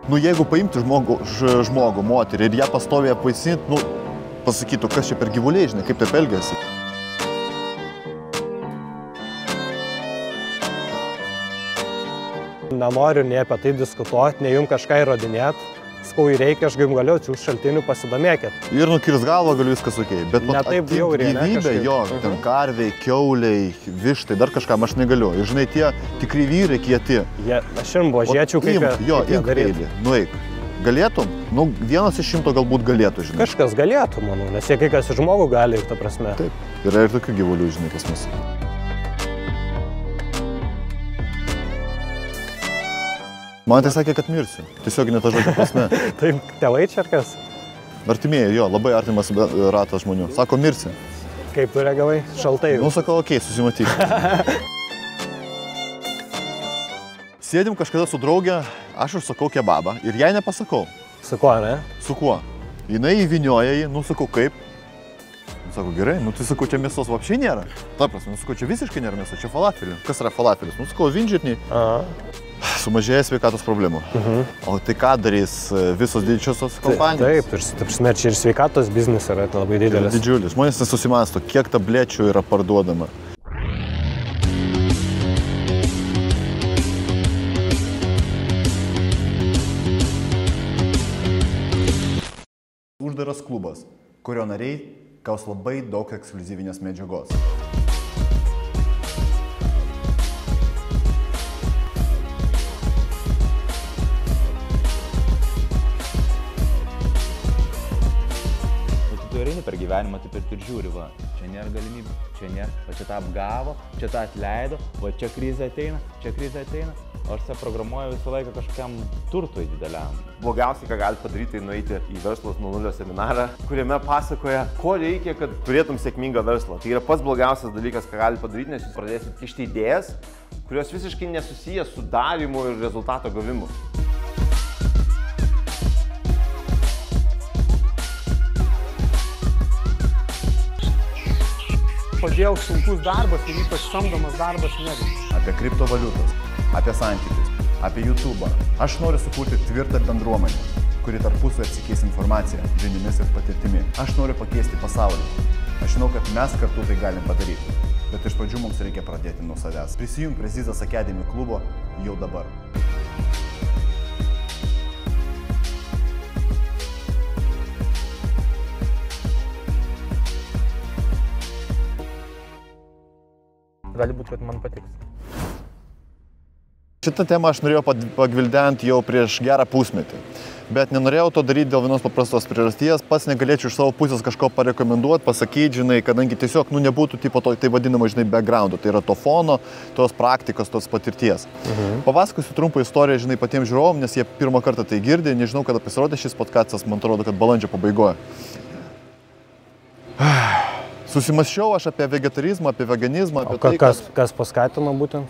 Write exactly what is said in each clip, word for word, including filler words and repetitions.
Nu, jeigu paimti žmogų, žmogų moterį ir ją pastoviai apvaisinti, nu, pasakytų, kas čia per gyvuliai, žinai, kaip taip elgiasi. Nenoriu nei apie tai diskutuoti, nei jums kažką įrodinėti. Skau, reikia, aš galiu atsiųsti šaltinių, pasidomėkit. Ir nukirs galvą, galiu viskas okei. Bet ne taip bjauriai, ne? Gyvybė, jo, ten karviai, kiauliai, vištai, dar kažkam aš negaliu. Ir žinai, tie tikri vyrai kieti. Jie, aš jums božėčiau, kaip jo, imk eilį, nueik. Galėtum? Nu, vienas iš šimto galbūt galėtų, žinai. Kažkas galėtų, manau, nes jie kai kas iš žmogų gali, ta prasme. Taip, yra ir tokių gyvulių, žinai, pas mus. Man tai sakė, kad mirsiu. Tiesiog ne ta žodžio prasme. Taip, tėvai čia ar kas? Artimieji, jo, labai artimas ratas žmonių. Sako, mirsi. Kaip tu reagavai? Šaltai. Nu, sakau, okei, susimatysim. Sėdim kažkada su draugė, aš užsakau kebabą ir jai nepasakau. Su kuo, ne? Su kuo? Jinai įvinioja jį, nu, sakau, kaip? Sako, gerai, nu, tai sakau, čia mėsos vapšiai nėra. Ta prasme, nu, sakau, čia visiškai nėra mėsos, čia falafelių. Kas yra falafelis? Nu, sakau, vinžirniai. Sumažėja sveikatos problemų. Uh-huh. O tai ką darys visos didžiosios kompanijos? Taip, taip, taip, čia ir sveikatos biznis yra labai didelis. Didžiulis. Žmonės nesusimąsto, kiek tablečių yra parduodama. Uždaras klubas, kurio nariai gaus labai daug ekskliuzyvinės medžiagos. Per gyvenimą taip ir žiūri, va, čia nėra galimybė, čia nėra, va čia tą apgavo, čia tą atleido, va čia krizė ateina, čia krizė ateina, o aš save programuoju visą laiką kažkokiam turtui dideliam. Blogiausiai, ką gali padaryti, tai nueiti į verslas nuo nulio seminarą, kuriame pasakoja, ko reikia, kad turėtum sėkmingą verslą. Tai yra pats blogiausias dalykas, ką gali padaryti, nes jūs pradėsit kišti idėjas, kurios visiškai nesusijęs su darymu ir rezultato gavimu. Kodėl sunkus darbas ir ypač samdomas darbas neveikia. Apie kriptovaliutas, apie santykius, apie YouTube'ą. Aš noriu sukurti tvirtą bendruomenę, kuri tarpusavy apsikeis informaciją, žiniomis ir patirtimi. Aš noriu pakeisti pasaulį. Aš žinau, kad mes kartu tai galim padaryti. Bet iš pradžių mums reikia pradėti nuo savęs. Prisijunk prie Zizas Academy klubo jau dabar. Gali būti, kad man patiks. Šitą temą aš norėjau pagvildenti jau prieš gerą pusmetį. Bet nenorėjau to daryti dėl vienos paprastos priežasties. Pats negalėčiau iš savo pusės kažko parekomenduoti, pasakyti, žinai, kadangi tiesiog, nu, nebūtų tipo to, tai vadinamo, žinai, backgroundo. Tai yra to fono, tos praktikos, tos patirties. Mhm. Papasakosiu trumpą istoriją, žinai, patiems žiūrovom, nes jie pirmą kartą tai girdė. Nežinau, kada pasirodė šis podcastas, man atrodo, kad balandžio pabaigoje. Susimasčiau aš apie vegetarizmą, apie veganizmą, apie o tai, kas, kas paskatino būtent?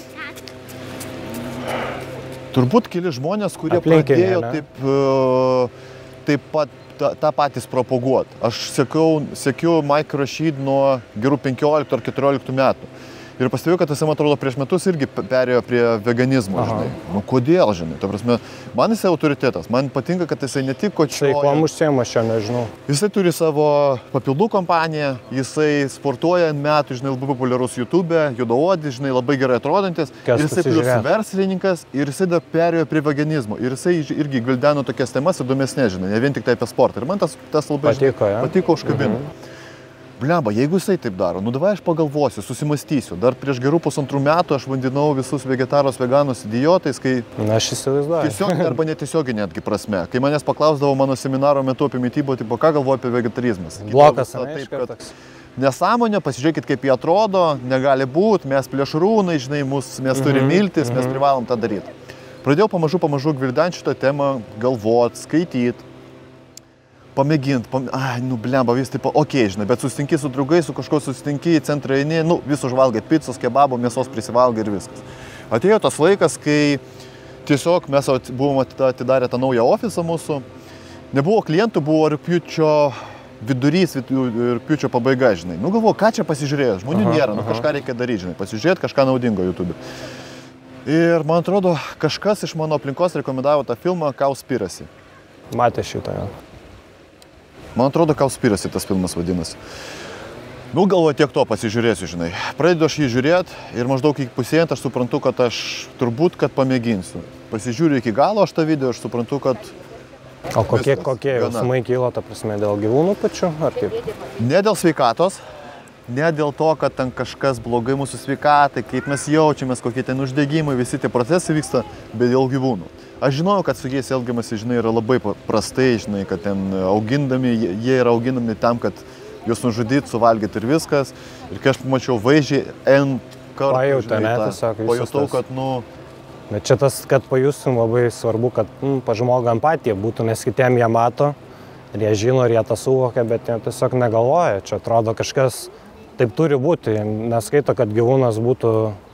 Turbūt keli žmonės, kurie Aplinkiniai, pradėjo taip, taip pat tą, tą patys propaguoti. Aš sekiau, sekiau Mike Rashid nuo gerų penkioliktų ar keturioliktų metų. Ir pastebėjau, kad jisai, man atrodo, prieš metus irgi perėjo prie veganizmo, Aha. žinai. Nu, kodėl, žinai? Ta prasme, man jisai autoritetas. Man patinka, kad jisai ne tik kočioja. Tai kuom užsiema čia, nežinau. Jisai turi savo papildų kompaniją, jisai sportuoja metų, žinai, labai populiarus YouTube, juodaodis, žinai, labai gerai atrodantis. Kas ir jisai plius verslininkas ir jisai dar perėjo prie veganizmo. Ir jisai irgi gvildeno tokias temas įdomesnės, žinai, ne vien tik tai apie sportą. Ir man tas, tas labai patiko, žinai, ja? patiko užkabino. Mhm. Blemba, jeigu jisai taip daro, nu davai aš pagalvosiu, susimastysiu. Dar prieš gerų pusantrų metų aš vadinau visus vegetaros veganus idiotais, kai... Na, aš įsivaizduoju. Tiesiog arba netiesiogiai netgi prasme. Kai manęs paklausdavo mano seminaro metu apie mitybą, tipo, ką galvoju apie vegetarizmą? Blokas, ne, iš karto. Nesąmonė, pasižiūrėkit, kaip jie atrodo, negali būti, mes plėšrūnai, žinai, mus, mes turime miltis, mes privalom tą daryti. Pradėjau pamažu, pamažu gvildenti šitą temą, galvot, skaityti. Pamėgint, pam... ai, nu, blemba, vis taip, okei, okay, žinai, bet susitinki su draugais, su kažko susitinki, į centrą eini, nu, vis užvalgai pizzos, kebabo, mėsos prisivalgai ir viskas. Atėjo tas laikas, kai tiesiog mes buvom atidarę tą naują ofisą mūsų, nebuvo klientų, buvo rugpjūčio vidurys, rugpjūčio pabaiga, žinai. Nu, galvoju, ką čia pasižiūrėjau, žmonių aha, nėra, nu, aha. kažką reikia daryti, žinai, pasižiūrėti kažką naudingo YouTube. Ir man atrodo, kažkas iš mano aplinkos rekomendavo tą filmą Cowspiracy. Matė šitą, jo. Man atrodo, Cowspiracy tas filmas vadinasi. Nu, galvoju, tiek to pasižiūrėsiu, žinai. Pradedu aš jį žiūrėti ir maždaug iki pusėjant aš suprantu, kad aš turbūt, kad pamėginsiu. Pasižiūriu iki galo aš tą video, aš suprantu, kad... O kokie, kokie jausmai kylo, ta prasme, dėl gyvūnų pačių, ar kaip? Ne dėl sveikatos, ne dėl to, kad ten kažkas blogai mūsų sveikatai, kaip mes jaučiamės, kokie ten uždegimai, visi tie procesai vyksta, bet dėl gyvūnų. Aš žinau, kad su jais elgiamasi, žinai, yra labai prastai, žinai, kad ten augindami, jie yra auginami tam, kad juos nužudyti, suvalgyti ir viskas. Ir kai aš pamačiau vaizdžiai, N kartų, Pajautė, ne, tiesiog visas pajutau, tas. kad, nu... Bet čia tas, kad pajustum, labai svarbu, kad mm, pa žmogų empatija būtų, nes kitiem jie mato, ir jie žino, ir jie tą suvokia, bet jie tiesiog negalvoja. Čia atrodo kažkas taip turi būti, neskaito, kad gyvūnas būtų,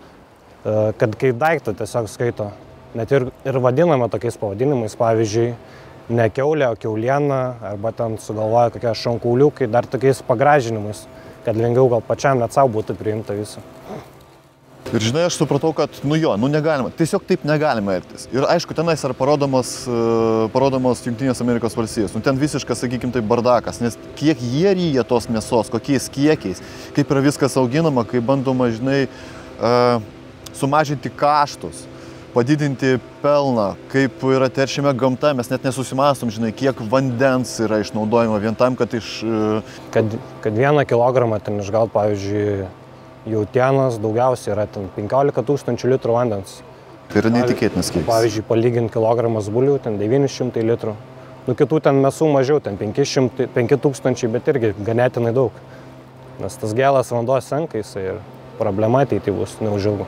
kad kaip daiktą tiesiog skaito. Net ir, ir vadinama tokiais pavadinimais, pavyzdžiui, ne kiaulė, o kiauliena, arba ten sugalvoja kokie šonkauliukai, dar tokiais pagražinimais, kad lengviau gal pačiam net savo būtų priimta visą. Ir žinai, aš supratau, kad, nu jo, nu negalima, tiesiog taip negalima elgtis. Ir aišku, tenais yra parodomas, parodomas Jungtinės Amerikos valstijos. Nu ten visiškas, sakykim, tai bardakas, nes kiek jie ryja tos mėsos, kokiais kiekiais, kaip yra viskas auginama, kaip bandoma, žinai, sumažinti kaštus, padidinti pelną, kaip yra teršiama gamta, mes net nesusimastom, žinai, kiek vandens yra išnaudojama vien tam, kad iš... Kad, kad vieną kilogramą ten išgaut, pavyzdžiui, jautienos daugiausiai yra ten penkiolika tūkstančių litrų vandens. Tai yra neįtikėtinas kiekis. Pavyzdžiui, palyginti kilogramas bulių, ten devyni šimtai litrų. Nu, kitų ten mesų mažiau, ten penki tūkstančiai, bet irgi ganėtinai daug. Nes tas gėlas vanduo senka jisai ir problema ateity bus neužilgo.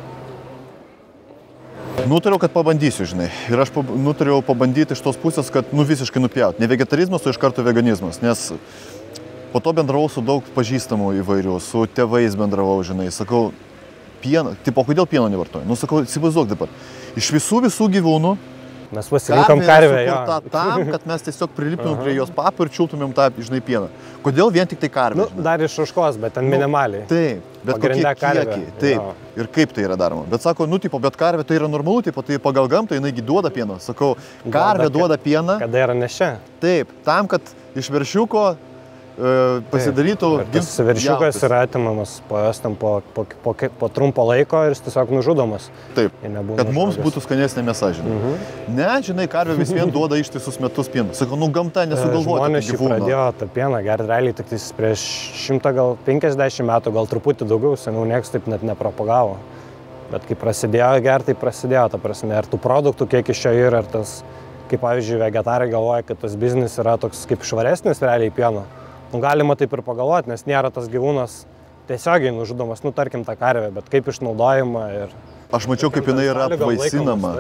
Nutariau, kad pabandysiu, žinai. Ir aš pab... nutariau pabandyti iš tos pusės, kad nu visiškai nupjauti. Ne vegetarizmas, o iš karto veganizmas. Nes po to bendravau su daug pažįstamų įvairių, su tėvais bendravau, žinai. Sakau, pieną, tipo, kodėl pieno nevartoju? Nu, sakau, įsivaizduok dabar. Iš visų visų gyvūnų mes pasirinkom karvę, jo. Tam, kad mes tiesiog prilipinum prie jos papų ir čiultumėm tą, žinai, pieną. Kodėl vien tik tai karvė? Nu, dar iš ožkos, bet ten minimaliai. Taip, bet kokie kiekiai. Taip, ir kaip tai yra daroma. Bet sako, nu, tipo, bet karvė tai yra normalu, tipo, tai pagal gamtą jinai duoda pieną. Sakau, karvė duoda pieną. Kada yra nešia? Taip, tam, kad iš veršiuko pasidarytų... Tas veršiukas yra atimamas po jos ten po, po, po, po trumpo laiko ir jis tiesiog nužudomas. Taip, kad mums būtų skanesnė mėsa, žinai. Mhm. Ne, žinai, karvė vis vien duoda ištisus metus pieną. Sakau, nu gamta nesugalvoja. Žmonės šį pradėjo tą pieną gerti realiai tik prieš šimtą, gal penkiasdešimt metų, gal truputį daugiau, seniau niekas taip net nepropagavo. Bet kai prasidėjo gerti, tai prasidėjo, ta prasme, ar tų produktų kiek iš jo yra, ar tas, kaip pavyzdžiui, vegetarai galvoja, kad tas biznis yra toks kaip švaresnis realiai pieno. Nu, galima taip ir pagalvoti, nes nėra tas gyvūnas tiesiogiai nužudomas, nu, tarkim, tą karvę, bet kaip išnaudojama ir... Aš mačiau, kaip jinai yra apvaisinama.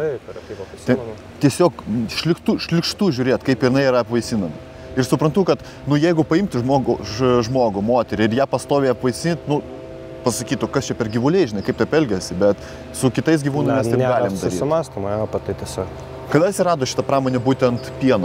Tiesiog šlikštu, šlikštu žiūrėt, kaip jinai yra apvaisinama. Ir suprantu, kad, nu, jeigu paimti žmogų, žmogų moterį ir ją pastoviai apvaisinti, nu, pasakytų, kas čia per gyvuliai, žinai, kaip taip elgiasi, bet su kitais gyvūnais mes taip galim daryti. Susimąstoma, jo, apie tai tiesiog. Kada atsirado šitą pramonę būtent pieno?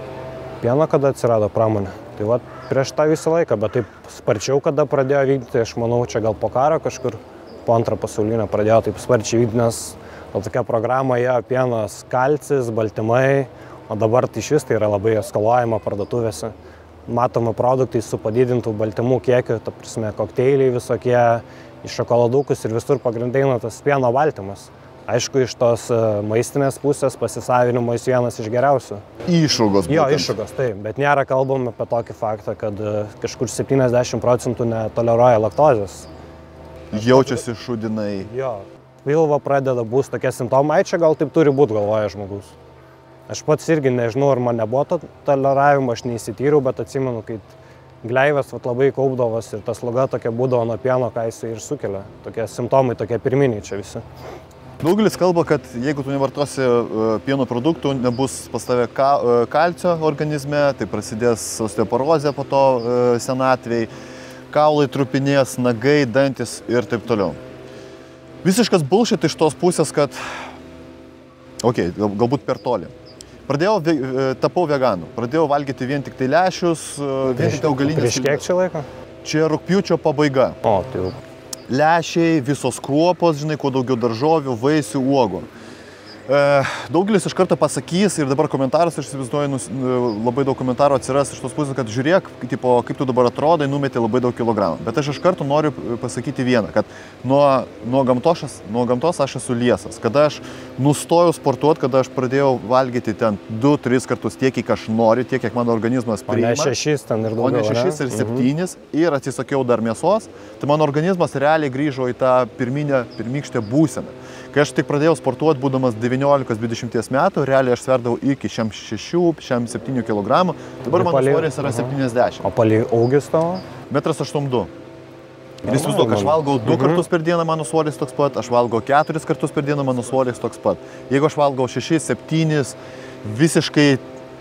Pieno kada atsirado pramonė? Tai va, prieš tą visą laiką, bet taip sparčiau, kada pradėjo vykdyti, aš manau, čia gal po karo kažkur, po antrą pasaulinio pradėjo taip sparčiai vykdyti, nes gal tokia programa ėjo pienas, kalcis, baltymai, o dabar tai iš vis tai yra labai eskaluojama parduotuvėse. Matoma produktai su padidintų baltymų kiekiu, ta prasme, kokteiliai visokie, iš šokoladukus ir visur pagrindai tas pieno baltymas. Aišku, iš tos maistinės pusės pasisavinimo jis vienas iš geriausių. Išrūgos būtent. Jo, išrūgos, taip, bet nėra kalbama apie tokį faktą, kad kažkur septyniasdešimt procentų netoleruoja laktozės. Jaučiasi šūdinai. Jo, pilvo pradeda bus tokie simptomai, čia gal taip turi būti, galvoja žmogus. Aš pats irgi nežinau, ar man nebuvo to toleravimo, aš neįsityriau, bet atsimenu, kai gleivės vat, labai kaupdavos ir ta sloga tokia būdavo nuo pieno, ką jisai ir sukelia. Tokie simptomai, tokie pirminiai čia visi. Daugelis kalba, kad jeigu tu nevartosi pieno produktų, nebus pas tave kalcio organizme, tai prasidės osteoporozė po to senatvėj, kaulai trupinės, nagai, dantis ir taip toliau. Visiškas bullshit iš tos pusės, kad, okei, okay, galbūt per toli. Pradėjau, tapau veganu, pradėjau valgyti vien tik tai lęšius, vien tik tai augalinės. Prieš kiek čia laiko? Čia rugpjūčio pabaiga. O, tai jau. lešiai, visos kruopos, žinai, kuo daugiau daržovių, vaisių, uogų. E, daugelis iš karto pasakys ir dabar komentaras, aš įsivaizduoju, nus, labai daug komentarų atsiras iš tos pusės, kad žiūrėk, tipo, kaip tu dabar atrodai, numetė labai daug kilogramų. Bet aš iš karto noriu pasakyti vieną, kad nuo, nuo, gamtos, nuo gamtos aš esu liesas. Kada aš nustojau sportuoti, kada aš pradėjau valgyti ten du tris kartus tiek, kiek aš noriu, tiek, kiek mano organizmas priima. O ne šešis ten ir daugiau. O ne šešis ir septynis. Mhm. Ir atsisakiau dar mėsos. Tai mano organizmas realiai grįžo į tą pirminę, pirmykštę būseną. Kai aš tik pradėjau sportuoti, būdamas devyniolikos dvidešimties metų, realiai aš sverdavau iki šem šešių, šem septynių kilogramų. Dabar mano svoris yra septyniasdešimt. O palei augis tavo? Metras aštuoniasdešimt du. Ir įsivaizduok, aš valgau du kartus per dieną, mano svoris toks pat, aš valgau keturis kartus per dieną, mano svoris toks pat. Jeigu aš valgau šešis, septynis, visiškai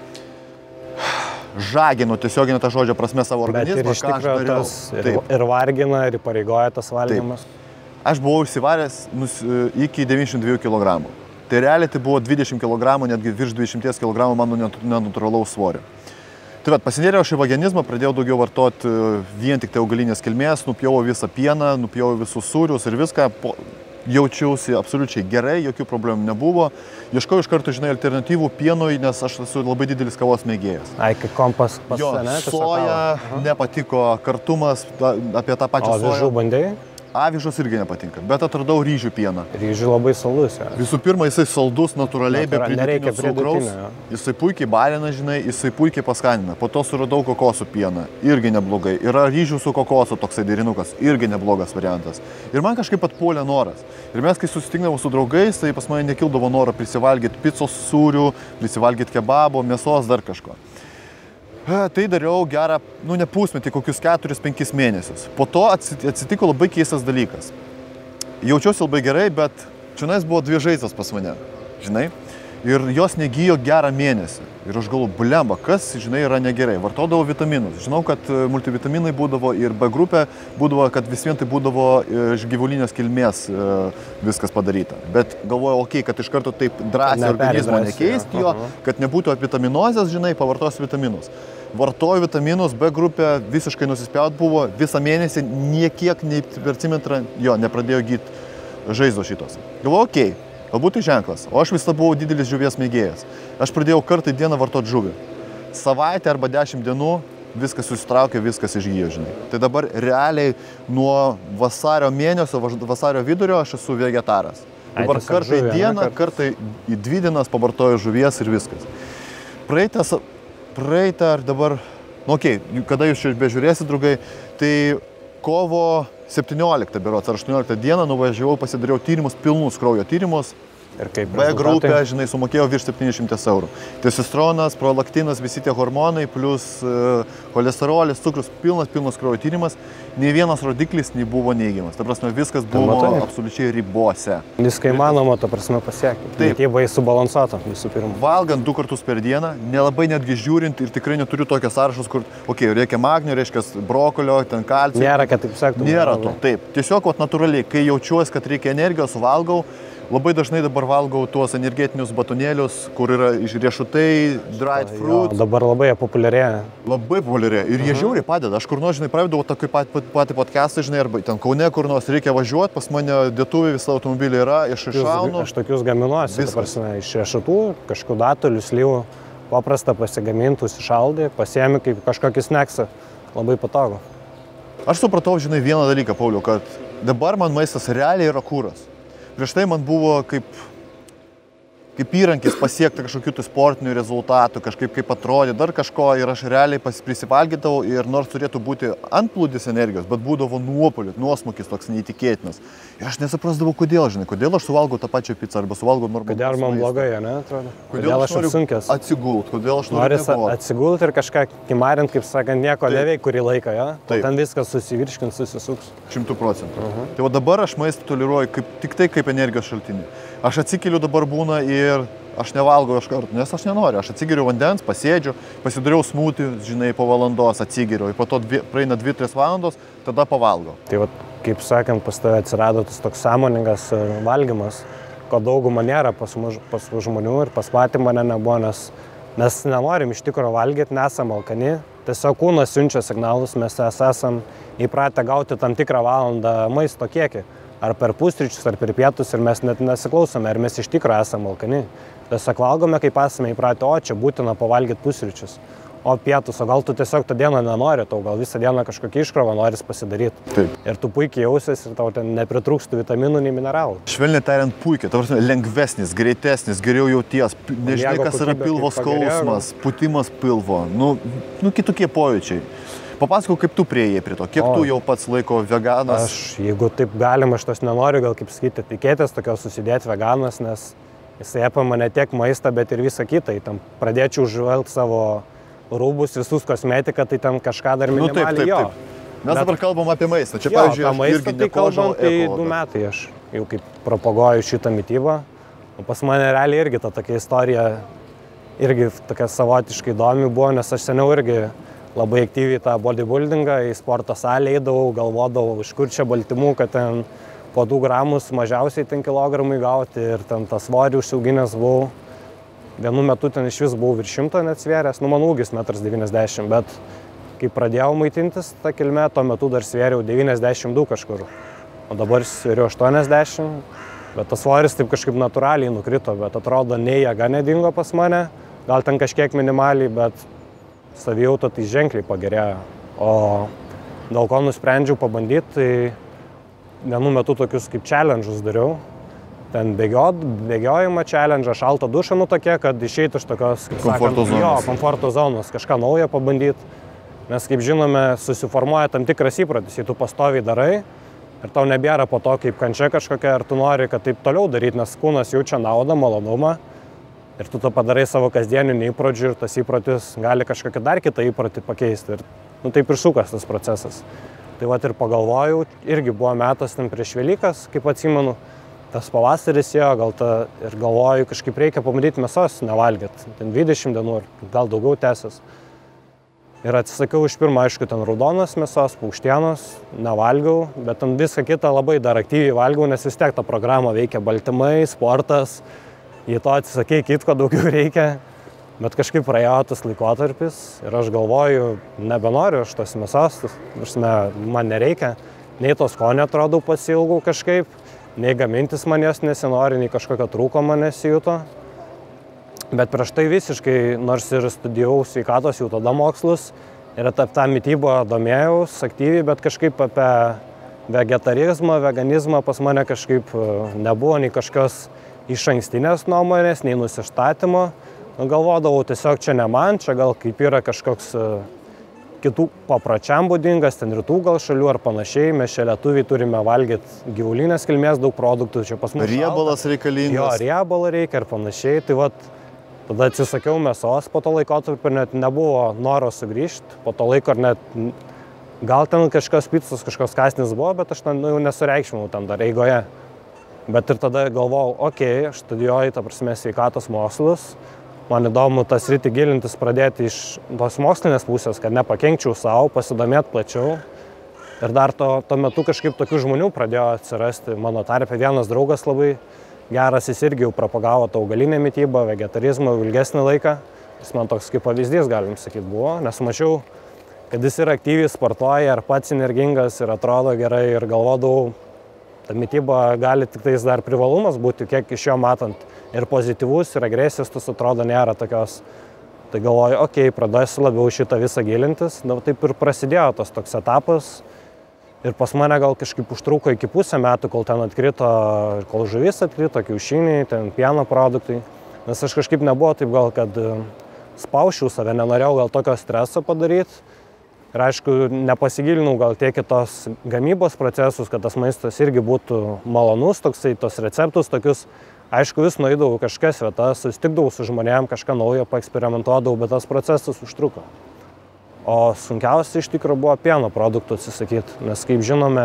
žaginu tiesioginę tą žodžio prasme savo organizmą, ką aš dariau. Ir, ir vargina, ir įpareigoja tas valgymas. Taip. Aš buvau įsivaręs nus, iki devyniasdešimt dviejų kilogramų. Tai realiai tai buvo dvidešimt kilogramų, netgi virš dvidešimties kilogramų mano nenatūralaus svorio. Tai vat, pasinėriau šį veganizmą, pradėjau daugiau vartoti vien tik tai augalinės kilmės, nupjovau visą pieną, nupjovau visus sūrius ir viską. Po, jaučiausi absoliučiai gerai, jokių problemų nebuvo. Ieškojau iš karto, žinai, alternatyvų pienui, nes aš esu labai didelis kavos mėgėjas. Ai, kai kompas pas jo, ne, soja, nepatiko, kartumas, apie tą pačią soją. O avižų bandėjai? Avižos irgi nepatinka, bet atradau ryžių pieną. Ryžių labai salus. Ja. Visų pirma, jisai saldus, natūraliai, Natura, be pridėtinio cukraus. Ja. Jisai puikiai barina, žinai, jisai puikiai paskanina. Po to suradau kokosų pieną, irgi neblogai. Yra ryžių su kokosu toksai derinukas, irgi neblogas variantas. Ir man kažkaip atpuolė noras. Ir mes, kai susitikdavom su draugais, tai pas mane nekildavo noro prisivalgyti picos sūrių, prisivalgyti kebabo, mėsos, dar kažko. Tai dariau gerą, nu ne pusmetį, kokius keturis penkis mėnesius. Po to atsitiko labai keistas dalykas. Jaučiausi labai gerai, bet čionais buvo dvi žaizdos pas mane, žinai. Ir jos negyjo gerą mėnesį. Ir aš galvoju, blemba, kas, žinai, yra negerai. Vartodavau vitaminus. Žinau, kad multivitaminai būdavo ir B grupė būdavo, kad vis vien tai būdavo iš gyvulinės kilmės viskas padaryta. Bet galvoju, okei, okay, kad iš karto taip drąsiai organizmo nekeisti jo, kad nebūtų vitaminozės, žinai, pavartosiu vitaminus. Vartoju vitaminus, B grupė visiškai nusispjaut buvo, visą mėnesį niekiek nei per cimetrą jo nepradėjo gyti žaizdos šitos. Galvoju, okei. Okay. Galbūt tai ženklas, o aš visada buvau didelis žuvies mėgėjas. Aš pradėjau kartą į dieną vartoti žuvį. Savaitę arba dešimt dienų viskas susitraukė, viskas išgyjo, žinai. Tai dabar realiai nuo vasario mėnesio, vasario vidurio aš esu vegetaras. Dabar kartą į dieną, kartą į dvi dienas pavartoju žuvies ir viskas. Praeitą, praeitą ar dabar, nu okei, okay, kada jūs čia bežiūrėsit, draugai, tai kovo septynioliktą berods ar aštuonioliktą dieną nuvažiavau, pasidariau tyrimus, pilnus kraujo tyrimus. Ir kaip B grupė, žinai, sumokėjau virš septyniasdešimt eurų. Testosteronas, prolaktinas, visi tie hormonai, plus uh, holesterolis, cukrus, pilnas, pilnas kraujo tyrimas. Nei vienas rodiklis nebuvo neigiamas. Ta prasme, viskas buvo tai absoliučiai ribose. Viską įmanoma, ta prasme, pasiekti. Taip. Jie buvo subalansuota visų pirma. Valgant du kartus per dieną, nelabai netgi žiūrint ir tikrai neturiu tokios sąrašus, kur, okei, okay, reikia magnio, reiškia brokolio, ten kalcio. Nėra, kad taip sektų. Nėra to, taip. Tiesiog, vat, natūraliai, kai jaučiuosi, kad reikia energijos, valgau. Labai dažnai dabar valgau tuos energetinius batonėlius, kur yra riešutai, dried fruit. Jo, dabar labai populiarėja. Labai populiarėja. Ir jie žiauriai padeda. Aš kur nors, žinai, pravedau tokį patį, patį podcastą, žinai, arba ten Kaune kur nors reikia važiuoti, pas mane dėtuvė visą automobilį yra, iš iššaunu. Aš tokius gaminuosi, prasme, iš riešutų, kažkokių datulių, slyvų, paprasta pasigamintų, sušaldė, pasiemi kaip kažkokį sneksą. Labai patogu. Aš supratau, žinai, vieną dalyką, Pauliau, kad dabar man maistas realiai yra kūras. Prieš tai man buvo kaip, kaip įrankis pasiekti kažkokių tai sportinių rezultatų, kažkaip kaip atrodė, dar kažko ir aš realiai prisivalgydavau ir nors turėtų būti antplūdis energijos, bet būdavo nuopuolis, nuosmukis toks neįtikėtinas. Ir aš nesuprasdavau, kodėl, žinai, kodėl aš suvalgau tą pačią pizzą arba suvalgau normalų. Kodėl man blogai, ne, atrodo? Kodėl, kodėl aš noriu atsigult, kodėl aš noriu atsigult. Atsigult ir kažką kimarint, kaip sakant, nieko neveik kurį laiką, ja? Ten viskas susivirškins, susisuks. Šimtų procentų. Uh -huh. Tai va dabar aš maistą toleruoju kaip, tik tai kaip energijos šaltinį. Aš atsikeliu dabar būna ir aš nevalgau iš karto, nes aš nenoriu. Aš atsigeriu vandens, pasėdžiu, pasidariau smūtį, žinai, po valandos atsigeriu. Ir po to dvi, praeina dvi tris valandos, tada pavalgau. Tai va, kaip sakant, pas tave atsirado tas toks sąmoningas valgymas, ko dauguma nėra pas, pas žmonių ir pas patį mane nebuvo, nes mes nenorim iš tikrųjų valgyti, nesam alkani, tiesiog kūnas siunčia signalus, mes esam įpratę gauti tam tikrą valandą maisto kiekį. Ar per pusryčius, ar per pietus ir mes net nesiklausome, ar mes iš tikrųjų esame alkani. Tiesiog valgome, kaip esame įpratę, o čia būtina pavalgyti pusryčius. O pietus, o gal tu tiesiog tą dieną nenori, tau gal visą dieną kažkokią iškrovą noris pasidaryti. Taip. Ir tu puikiai jausies ir tau ten nepritrūkstų vitaminų, nei mineralų. Švelniai tariant puikiai, tau lengvesnis, greitesnis, geriau jauties, nežinai, kas yra pilvo skausmas, putimas pilvo, nu, nu kitokie pojūčiai. Papasakau, kaip tu prieėjai prie to, kiek o, tu jau pats laiko veganas? Aš, jeigu taip galima, aš tos nenoriu, gal kaip sakyti, tikėtis tokio susidėti veganas, nes jisai apima ne tiek maistą, bet ir visą kitą. Tam pradėčiau žvelgti savo rūbus, visus kosmetiką, tai ten kažką dar minimaliai. Nu, taip, taip, jo. taip. Mes dabar kalbam apie maistą. Čia, jo, pavyzdžiui, aš maistą, irgi tai kalbam, tai du metai aš jau kaip propaguoju šitą mitybą. O pas mane realiai irgi ta tokia istorija, irgi tokia savotiškai įdomi buvo, nes aš seniau irgi labai aktyviai tą bodybuildingą, į sporto salę eidavau, galvodavau, iš kur čia baltymų, kad ten po du gramus mažiausiai ten kilogramai gauti ir ten tą svorį užsiauginęs buvau. Vienu metu ten iš vis buvau virš šimto net svėręs, nu mano ūgis metras devyniasdešimt, bet kai pradėjau maitintis tą kilmę, tuo metu dar svėriau devyniasdešimt du kažkur, o dabar svėriau aštuoniasdešimt, bet tas svoris taip kažkaip natūraliai nukrito, bet atrodo nei jėga nedingo pas mane, gal ten kažkiek minimaliai, bet savijauta tai ženkliai pagerėjo. O dėl ko nusprendžiau pabandyti, tai vienu metu tokius kaip challenge'us dariau. Ten bėgiot, bėgiojimą challenge, šaltą dušą, nu tokie, kad išeitų iš tokios komforto zonos. Jo, komforto zonos, kažką naujo pabandyti. Nes, kaip žinome, susiformuoja tam tikras įprotis, jei tu pastoviai darai ir tau nebėra po to kaip kančia kažkokia, ir tu nori, kad taip toliau daryti, nes kūnas jaučia naudą, malonumą. Ir tu to padarai savo kasdieninių įpročių ir tas įprotis gali kažkokią dar kitą įprotį pakeisti. Ir nu, taip ir sukas tas procesas. Tai vat ir pagalvojau, irgi buvo metas ten prieš Velykas, kaip atsimenu. Tas pavasaris jo, gal ta, ir galvoju, kažkaip reikia pabandyti mėsos nevalgyti, ten dvidešimt dienų, gal daugiau tęsis. Ir atsisakiau iš pirmo, aišku, ten raudonos mėsos, paukštienos, nevalgiau, bet ten viską kitą labai dar aktyviai valgiau, nes vis tiek ta programa veikia baltymai, sportas, į to atsisakei kitko daugiau reikia, bet kažkaip praėjo tas laikotarpis ir aš galvoju, nebenoriu aš tos mėsos, man nereikia, nei to skonio atrodau pasiilgau kažkaip, nei gamintis man jos nesinori, nei kažkokio trūko man nesijuto. Bet prieš tai visiškai, nors ir studijavau sveikatos jau tada mokslus ir apie tą mitybą domėjaus aktyviai, bet kažkaip apie vegetarizmą, veganizmą pas mane kažkaip nebuvo nei kažkokios išankstinės nuomonės, nei nusistatymo. Galvodavau tiesiog čia ne man, čia gal kaip yra kažkoks kitų papročiam būdingas, ten rytų gal šalių ar panašiai, mes čia lietuviai turime valgyti gyvulinės kilmės daug produktų, čia pas mus riebalas reikalingas. Jo, riebalą reikia ir panašiai, tai vat, tada atsisakiau mėsos, po to laikotarpio net nebuvo noro sugrįžti, po to laiko ir net, gal ten kažkas picos, kažkoks kasnis buvo, bet aš ten, nu, jau nesureikšminau ten dar eigoje. Bet ir tada galvojau, okei, okay, aš studijuoju, ta prasme, sveikatos mokslus. Man įdomu tas rytį gilintis, pradėti iš tos mokslinės pusės, kad nepakenkčiau savo, pasidomėti plačiau. Ir dar to, to metu kažkaip tokių žmonių pradėjo atsirasti. Mano tarpe vienas draugas labai geras, jis irgi jau propagavo tą augalinę mitybą, vegetarizmą ilgesnį laiką. Jis man toks kaip pavyzdys, galim sakyti, buvo, nes mačiau, kad jis yra aktyviai sportuoja, ar pats energingas ir atrodo gerai ir galvodavau, ta mityba gali tik tais dar privalumas būti, kiek iš jo matant. Ir pozityvus, ir agresijos, tas atrodo nėra tokios. Tai galvoju, okei, okay, pradėsiu labiau šitą visą gilintis. Na, taip ir prasidėjo tas toks etapas. Ir pas mane gal kažkaip užtruko iki pusę metų, kol ten atkrito, kol žuvis atkrito, kiaušiniai, ten pieno produktai. Nes aš kažkaip nebuvo taip gal, kad spausčiau save, nenorėjau gal tokio streso padaryti. Ir aišku, nepasigilinau gal tiek į tos gamybos procesus, kad tas maistas irgi būtų malonus, toksai, tos receptus tokius. Aišku, vis nueidavau kažkas vietas, susitikdavau su žmonėm, kažką naujo paeksperimentuodavau, bet tas procesas užtruko. O sunkiausia iš tikrųjų buvo pieno produktų atsisakyti, nes kaip žinome,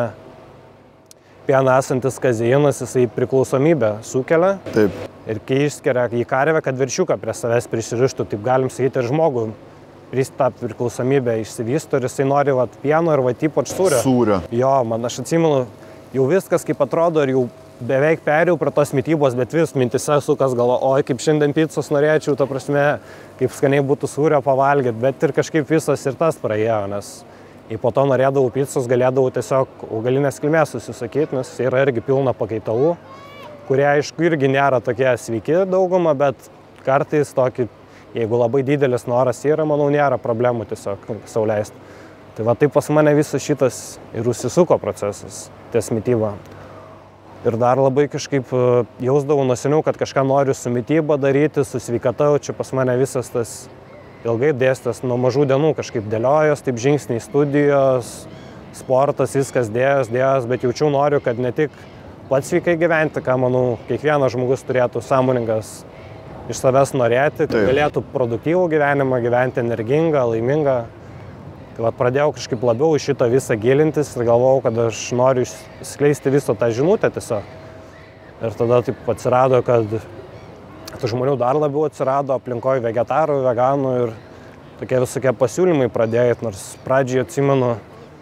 pieno esantis kazeinas, jisai priklausomybę sukelia. Taip. Ir kai išskiria į karvę, kad viršiuką prie savęs prisirištų, taip galim sakyti, ir žmogų tą priklausomybę išsivysto ir jisai nori vat, pieno ir vat, ypač sūrio. Sūrio. Jo, man aš atsimenu, jau viskas kaip atrodo ir jau beveik perėjau prie tos mitybos, bet vis mintise sukas galvo, oi, kaip šiandien pizzos norėčiau, ta prasme, kaip skaniai būtų sūrio pavalgyti, bet ir kažkaip visas ir tas praėjo, nes į po to norėdavau pizzos, galėdavau tiesiog augalinės kilmės susisakyti, nes yra irgi pilna pakaitalų, kurie, aišku, irgi nėra tokie sveiki dauguma, bet kartais tokį, jeigu labai didelis noras yra, manau, nėra problemų tiesiog sau leisti. Tai va taip pas mane visas šitas ir užsisuko procesas, ties mityba. Ir dar labai kažkaip jausdavau nuo seniau, kad kažką noriu su mityba daryti, su sveikata, čia pas mane visas tas ilgai dėstas nuo mažų dienų kažkaip dėliojos, taip žingsniai studijos, sportas, viskas dėjos, dėjos, bet jaučiau noriu, kad ne tik pats sveikai gyventi, ką manau, kiekvienas žmogus turėtų sąmoningas iš savęs norėti, kad galėtų produktyvų gyvenimą, gyventi energingą, laimingą. Tai vat pradėjau kažkaip labiau iš šito visą gilintis ir galvojau, kad aš noriu skleisti visą tą žinutę tiesiog. Ir tada taip atsirado, kad tų žmonių dar labiau atsirado aplinkoje vegetarų, veganų ir tokie visokie pasiūlymai pradėjot, nors pradžiai atsimenu,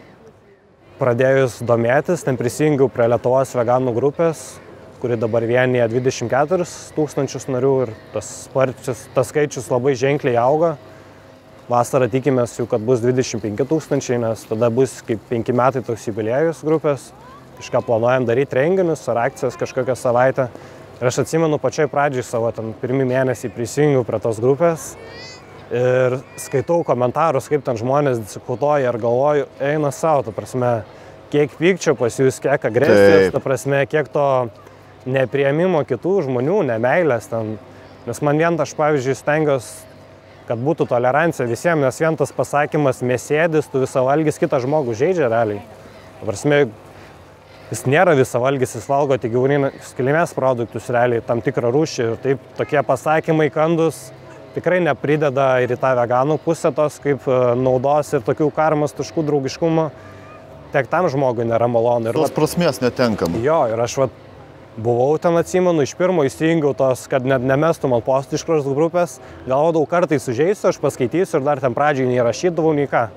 pradėjus domėtis, ten prisijungiau prie Lietuvos veganų grupės, kuri dabar vienyje dvidešimt keturis tūkstančius narių ir tas, sparčius, tas skaičius labai ženkliai auga. Vasarą tikimės jau, kad bus dvidešimt penki tūkstančiai, nes tada bus kaip penki metai toks jubiliejus grupės. Kažką planuojam daryti renginius ar akcijas kažkokią savaitę. Ir aš atsimenu pačioj pradžiai savo, ten pirmį mėnesį prisijungiau prie tos grupės ir skaitau komentarus, kaip ten žmonės diskutuoja ir galvoju, eina savo, ta prasme, kiek pykčio pas jūs, kiek agresijos, ta prasme, kiek to nepriėmimo kitų žmonių, nemeilės ten. Nes man vien aš, pavyzdžiui, stengiuosi, kad būtų tolerancija visiems, nes vien tas pasakymas mėsėdis, tu visavalgis, kitą žmogų žaidžia realiai. Prasme, jis nėra visavalgis, jis valgo tik gyvūninės kilmės produktus realiai, tam tikrą rūšį. Ir taip tokie pasakymai kandus tikrai neprideda ir į tą veganų pusę tos kaip naudos ir tokių karmos taškų draugiškumo. Tiek tam žmogui nėra malonu. Tos prasmės netenkam. Jo, ir aš vat buvau ten, atsimenu, iš pirmo įsijungiau tos, kad net nemestų man postų iš kurios grupės. Galvodavau, kartais sužeisiu, aš paskaitysiu ir dar ten pradžiai nei rašydavau, nei ką.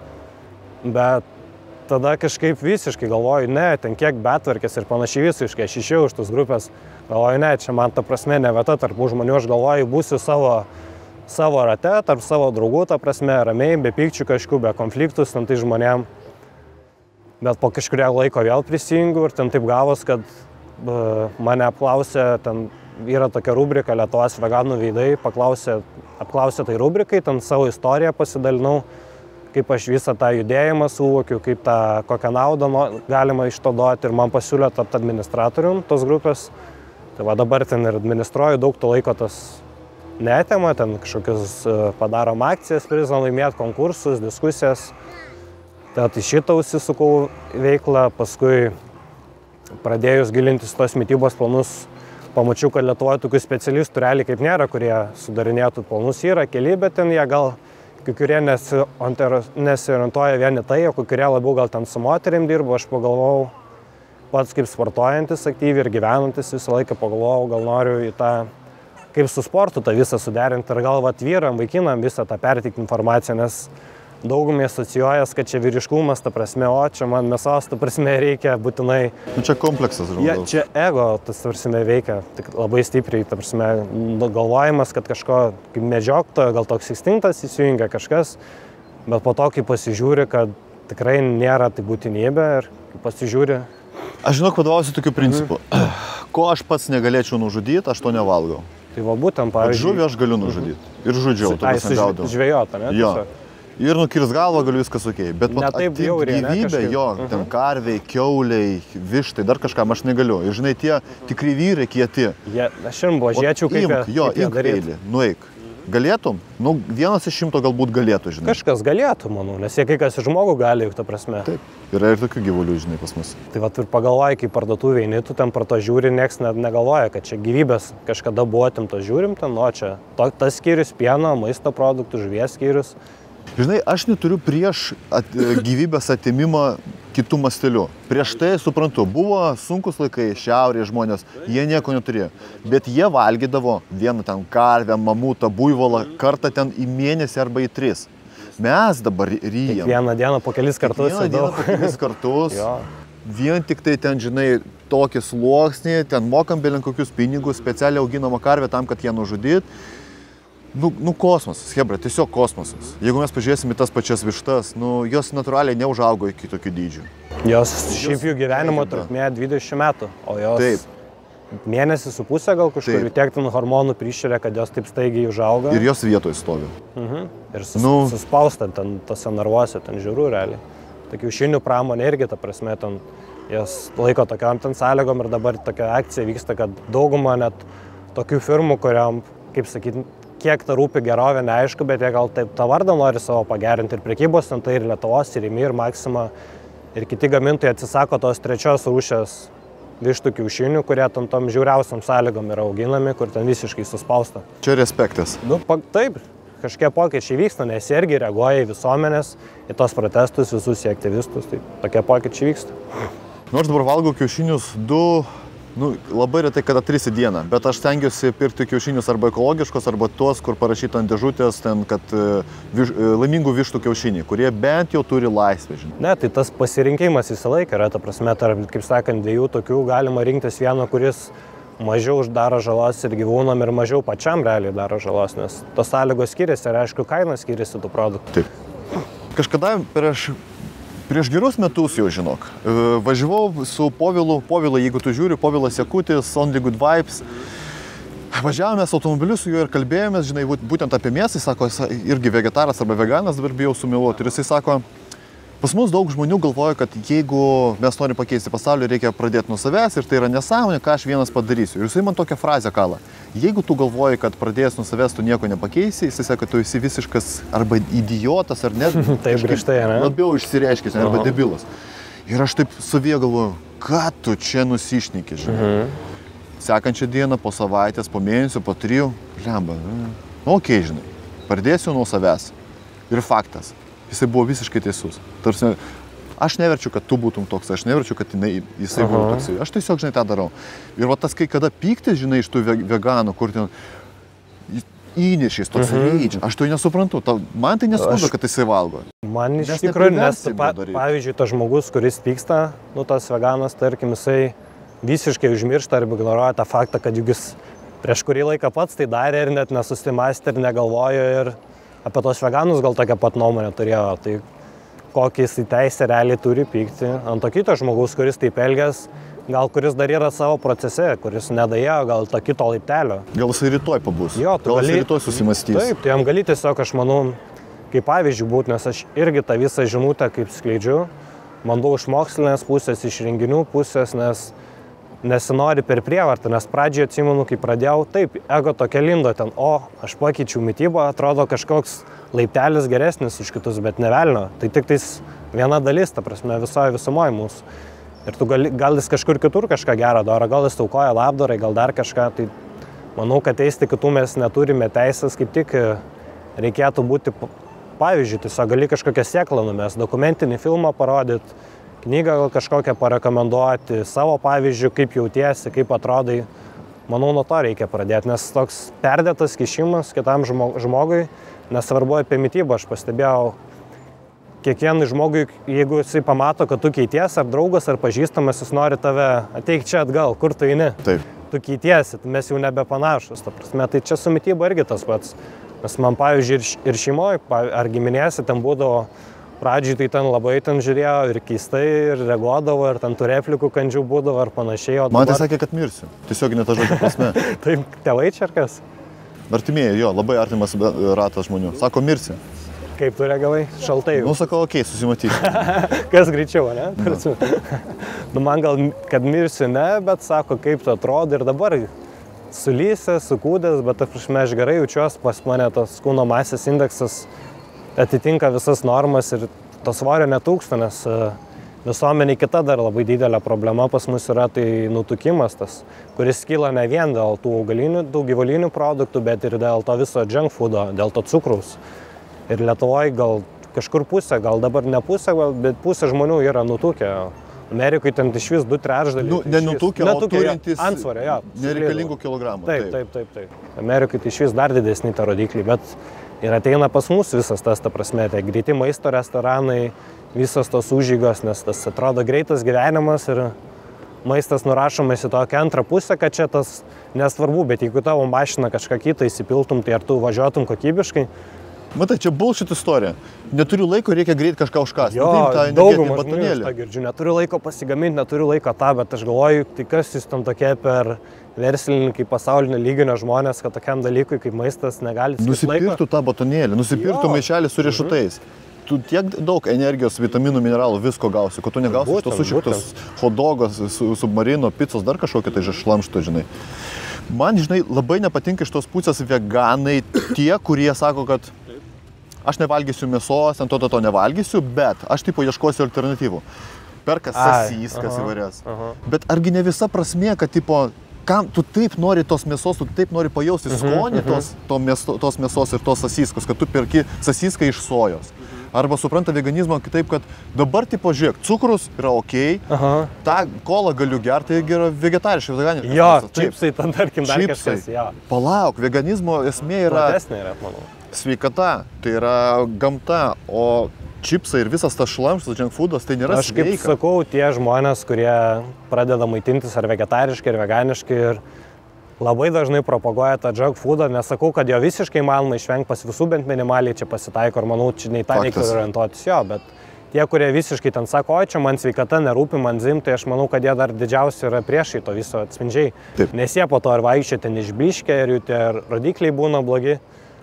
Bet tada kažkaip visiškai galvoju, ne, ten kiek betvarkės ir panašiai visiškai. Aš išėjau iš tos grupės, galvoju, ne, čia man ta prasme ne vieta tarp žmonių, aš galvoju, būsiu savo, savo rate, tarp savo draugų, ta prasme, ramiai, be pykčių kažkokių, be konfliktų su tai žmonėm. Bet po kažkurio laiko vėl prisijungiau ir ten taip gavos, kad mane apklausė, ten yra tokia rubrika Lietuvos veganų veidai, paklausė, apklausė tai rubrikai, ten savo istoriją pasidalinau, kaip aš visą tą judėjimą suvokiu, kaip tą, kokią naudą galima iš to duoti ir man pasiūlė tapti administratorium tos grupės. Tai va dabar ten ir administruoju, daug to laiko tas netema, ten kažkokius padarom akcijas, prizą laimėti konkursus, diskusijas. Tai į šitą užsisukau veiklą, paskui pradėjus gilintis tos mitybos planus, pamačiau, kad Lietuvoje tokių specialistų realiai kaip nėra, kurie sudarinėtų planus. Yra keli, bet ten jie gal kai kurie nesiorientuoja vien į tai, o kai kurie labiau gal ten su moterim dirbo. Aš pagalvojau, pats kaip sportuojantis aktyviai ir gyvenantis visą laiką pagalvojau, gal noriu į tą, kaip su sportu tą visą suderinti ir gal vat vyram, vaikinam visą tą perteikti informaciją, nes daugumai asocijuojas, kad čia vyriškumas, ta prasme, o čia man mėsos, ta prasme, reikia būtinai. Nu, čia kompleksas, žmogaus. Ja, čia ego, tas, ta prasme, veikia tik labai stipriai, ta prasme, galvojimas, kad kažko kaip medžiokto, gal toks instinktas įsijungia kažkas, bet po to, kai pasižiūri, kad tikrai nėra tai būtinybė ir pasižiūri. Aš žinau, vadovausiu tokiu principu. Mhm. Ko aš pats negalėčiau nužudyti, aš to nevalgau. Tai va būtent, pavyzdžiui. Žuvį aš galiu nužudyti. Mhm. Ir žudžiau, to prasme gaudau. Žvejota, ne? Jo. Ir nukirs galvą galiu viskas okei, bet pat atimti gyvybę, jo, ten karviai, kiauliai, vištai, dar kažkam aš negaliu. Ir žinai, tie tikri vyrai kieti. Ja, aš šiandien blažėčiau, kaip imk, jo, imk eilį, nueik. Galėtum? Nu, vienas iš šimto galbūt galėtų, žinai. Kažkas galėtų, manau, nes jie kai kas iš žmogų gali, juk ta prasme. Taip, yra ir tokių gyvulių, žinai, pas mus. Tai vat ir pagalvoji, kai parduotuvėj eini, tu ten pro to žiūri, nieks net negalvoja, kad čia gyvybės kažkada buvo atimto, žiūrim ten, o čia to, tas skyrius pieno, maisto produktų, žuvies skyrius. Žinai, aš neturiu prieš at, gyvybės atimimą kitų mastelių. Prieš tai, suprantu, buvo sunkus laikai, šiaurėje žmonės, jie nieko neturėjo. Bet jie valgydavo vieną ten karvę, mamutą, buivolą, kartą ten į mėnesį arba į tris. Mes dabar ryjam. Kiekvieną dieną po kelis kartus. Kiekvieną dieną po kelis kartus. vien tik tai ten, žinai, tokį sluoksnį, ten mokam belin kokius pinigus, specialiai auginama karvė tam, kad ją nužudyt. Nu, nu kosmosas, hebra, tiesiog kosmosas. Jeigu mes pažiūrėsime tas pačias vištas, nu, jos natūraliai neužaugo iki tokių dydžių. Jos šiaip jų gyvenimo trukmė dvidešimt metų, o jos Taip. mėnesį su pusę gal kažkur Taip. tiek ten hormonų priširia, kad jos taip staigiai užauga. Ir jos vietoje stovi. Mhm. Ir sus, Nu. suspausta ten tose narvuose, ten žiūrų realiai. Ta kiaušinių pramonė irgi, ta prasme, ten jas laiko tokiam ten sąlygom ir dabar tokia akcija vyksta, kad dauguma net tokių firmų, kuriam, kaip sakyti, kiek ta rūpi gerovė, neaišku, bet jie gal taip tą vardą nori savo pagerinti ir prekybos centrai, ir Lietuvos, ir Rimi, ir Maxima, ir kiti gamintojai atsisako tos trečios rūšies vištų kiaušinių, kurie tam tom žiauriausiam sąlygom yra auginami, kur ten visiškai suspausta. Čia respektas. Nu, pa, taip, kažkiek pokyčiai vyksta, nes jie irgi reaguoja į visuomenės, į tos protestus, visus į aktyvistus, tai tokie pokyčiai vyksta. Nors dabar valgau kiaušinius du, nu, labai retai kada tris į dieną, bet aš stengiuosi pirkti kiaušinius arba ekologiškos, arba tuos, kur parašyta ant dėžutės, ten, kad viš, laimingų vištų kiaušiniai, kurie bent jau turi laisvę, žinai. Ne, tai tas pasirinkimas visą laiką yra, ta prasme, tarp, kaip sakant, dviejų tokių galima rinktis vieną, kuris mažiau daro žalos ir gyvūnam, ir mažiau pačiam realiai daro žalos, nes tos sąlygos skiriasi ir aišku, kaina skiriasi tų produktų. Taip. Kažkada prieš, prieš gerus metus jau, žinok, važiavau su Povilu, Povila, jeigu tu žiūri, Povilas Jakutis, Only Good Vibes. Važiavomės automobiliu su juo ir kalbėjomės, žinai, būtent apie mėsą, jis sako, jis irgi vegetaras arba veganas, dabar bijau sumeluoti. Ir jisai sako, pas mus daug žmonių galvoja, kad jeigu mes norime pakeisti pasaulį, reikia pradėti nuo savęs ir tai yra nesąmonė, ką aš vienas padarysiu. Ir jisai man tokią frazę kala. Jeigu tu galvoji, kad pradėjęs nuo savęs tu nieko nepakeisi, jisai sako, kad tu esi visiškas arba idiotas ar net Taip grįžtai, ne? labiau išsireiškęs, arba debilas. Ir aš taip savyje galvoju, ką tu čia nusišneki, žinai. Mhm. Sekančią dieną, po savaitės, po mėnesio, po trijų, lemba, nu okei, žinai, pradėsiu nuo savęs. Ir faktas. Jisai buvo visiškai teisus. Tarsi, aš neverčiu, kad tu būtum toks, aš neverčiu, kad jinai, jisai būtų toks. Aš tiesiog, žinai, tą darau. Ir va tas, kai kada pyktis, žinai, iš tų veganų, kur ten įnešės toks reidžia, aš to nesuprantu. Ta, man tai nesuprantu, aš... kad jisai valgo. Man iš Nes tikrųjų, nes, nepriversi pa, to daryt. pavyzdžiui, tas žmogus, kuris pyksta, nu tas veganas, tarkim, jisai visiškai užmiršta arba ignoruoja tą faktą, kad juk jis prieš kurį laiką pats tai darė ir net nesusimąstė ir negalvojo ir apie tos veganus gal tokią pat nuomonę turėjo. Tai kokį jis į teisę realiai turi pykti ant to kito žmogaus, kuris taip elgės, gal kuris dar yra savo procese, kuris nedaėjo gal to kito laiptelio. Gal jisai rytoj pabus, Jo, gal gali... jisai rytoj susimastys. Taip, tai jam gali tiesiog, aš manau, kaip pavyzdžių būti, nes aš irgi tą visą žinutę kaip skleidžiu, bandau iš mokslinės pusės, iš renginių pusės, nes nesinori per prievartą, nes pradžioje atsimenu, kai pradėjau, taip, ego tokia lindo ten, o, aš pakeičiau mitybą, atrodo kažkoks laiptelis geresnis už kitus, bet nevelnio. Tai tik tais viena dalis, ta prasme, visoje visumoje mūsų. Ir tu gali, gal jis kažkur kitur kažką gerą daro, gal jis taukoja labdarai, gal dar kažką, tai manau, kad teisti kitų mes neturime teisės, kaip tik reikėtų būti, pavyzdžiui, tiesiog gali kažkokią sėklą numest, dokumentinį filmą parodyti, knygą gal kažkokią parekomenduoti, savo pavyzdžių, kaip jautiesi, kaip atrodai. Manau, nuo to reikia pradėti, nes toks perdėtas kišimas kitam žmogui, nesvarbu apie mitybą, aš pastebėjau, kiekvienai žmogui, jeigu jisai pamato, kad tu keities, ar draugas, ar pažįstamas, jis nori tave ateik čia atgal, kur tu eini. Taip. Tu keitiesi, mes jau nebepanašus, ta prasme, tai čia su mityba irgi tas pats. Nes man, pavyzdžiui, ir šeimoje, ar giminėse ten būdavo, pradžiai tai ten labai ten žiūrėjo ir keistai, ir reaguodavo, ir ten tų replikų kandžių būdavo, ar panašiai. Dabar... Man tai sakė, kad mirsiu. Tiesiog ne ta žodžio prasme. Taip, tėvai čia ar kas? Artimieji, jo, labai artimas ratas žmonių. Sako, mirsi. Kaip tu reagavai? Šaltai. Nu, sakau, okei, okay, susimatysiu. Kas greičiau, ne? Nu, man gal, kad mirsiu, ne, bet sako, kaip tu atrodo ir dabar sulysęs, sukūdęs, bet aš gerai jaučiuosi, pas mane tas kūno masės indeksas atitinka visas normas ir to svorio netūksta, nes visuomeniai kita dar labai didelė problema pas mus yra tai nutukimas tas, kuris kyla ne vien dėl tų augalinių, tų gyvulinių produktų, bet ir dėl to viso junk foodo, dėl to cukraus. Ir Lietuvoje gal kažkur pusė, gal dabar ne pusė, bet pusė žmonių yra nutukę. Amerikoje ten iš vis du trečdaliai. Nu, nenutukę, o turintys antsvorę, jo. Nereikalingų kilogramų. Taip, taip, taip, taip. Amerikoje tai iš vis dar didesni ta rodikliai, bet Ir ateina pas mus visas tas, ta prasme, tai greiti maisto restoranai, visas tos užžygos, nes tas atrodo greitas gyvenimas ir maistas nurašomas į tokią antrą pusę, kad čia tas nesvarbu, bet jeigu tavo mašina kažką kitą įsipiltum, tai ar tu važiuotum kokybiškai? Matai, čia bullshit istorija. Neturiu laiko, reikia greit kažką užkasti. Jo, nu, daugumą žmonių tą girdžiu. Neturiu laiko pasigaminti, neturiu laiko tą, bet aš galvoju, tai kas jūs tam tokie per verslininkai, pasaulinio lyginio žmonės, kad tokiam dalykui kaip maistas negali skirti laiko. Nusipirktų tą batonėlį, nusipirktų maišelį su riešutais. Tu tiek daug energijos, vitaminų, mineralų, visko gausi, kad tu negausi iš tos sušiktos hotdogos, submarino, picos, dar kažkokio tai šlamšto, žinai. Man, žinai, labai nepatinka iš tos pusės veganai tie, kurie sako, kad aš nevalgysiu mėsos, ant to to, to nevalgysiu, bet aš tipo ieškosiu alternatyvų. Perka sasyskas įvairias. Bet argi ne visa prasmė, kad tipo, kam tu taip nori tos mėsos, tu taip nori pajausti skonį tos, to mėso, tos mėsos ir tos sasiskos, kad tu perki sasiską iš sojos. Arba supranta veganizmą kitaip, kad dabar tipo žiūrėk, cukrus yra okei, okay, tą kolą galiu gerti, tai yra vegetariškai, veganiškai. Jo, čipsai, ten tarkim dar kažkas. Palauk, veganizmo esmė yra... Platesnė yra, manau. Sveikata, tai yra gamta, o čipsai ir visas tas šlamštas, junk foodas, tai nėra sveika. Aš kaip sakau, tie žmonės, kurie pradeda maitintis ar vegetariškai, ar veganiškai ir labai dažnai propaguoja tą junk foodą, nesakau, kad jo visiškai manoma išvengti, pas visų bent minimaliai čia pasitaiko, ir manau, čia nei tą reikia orientuotis jo, bet tie, kurie visiškai ten sako, o čia man sveikata nerūpi, man zim, tai aš manau, kad jie dar didžiausi yra priešai to viso atspindžiai. Taip. Nes jie po to ir vaikščia ten išbliškia ir jų tie rodikliai būna blogi.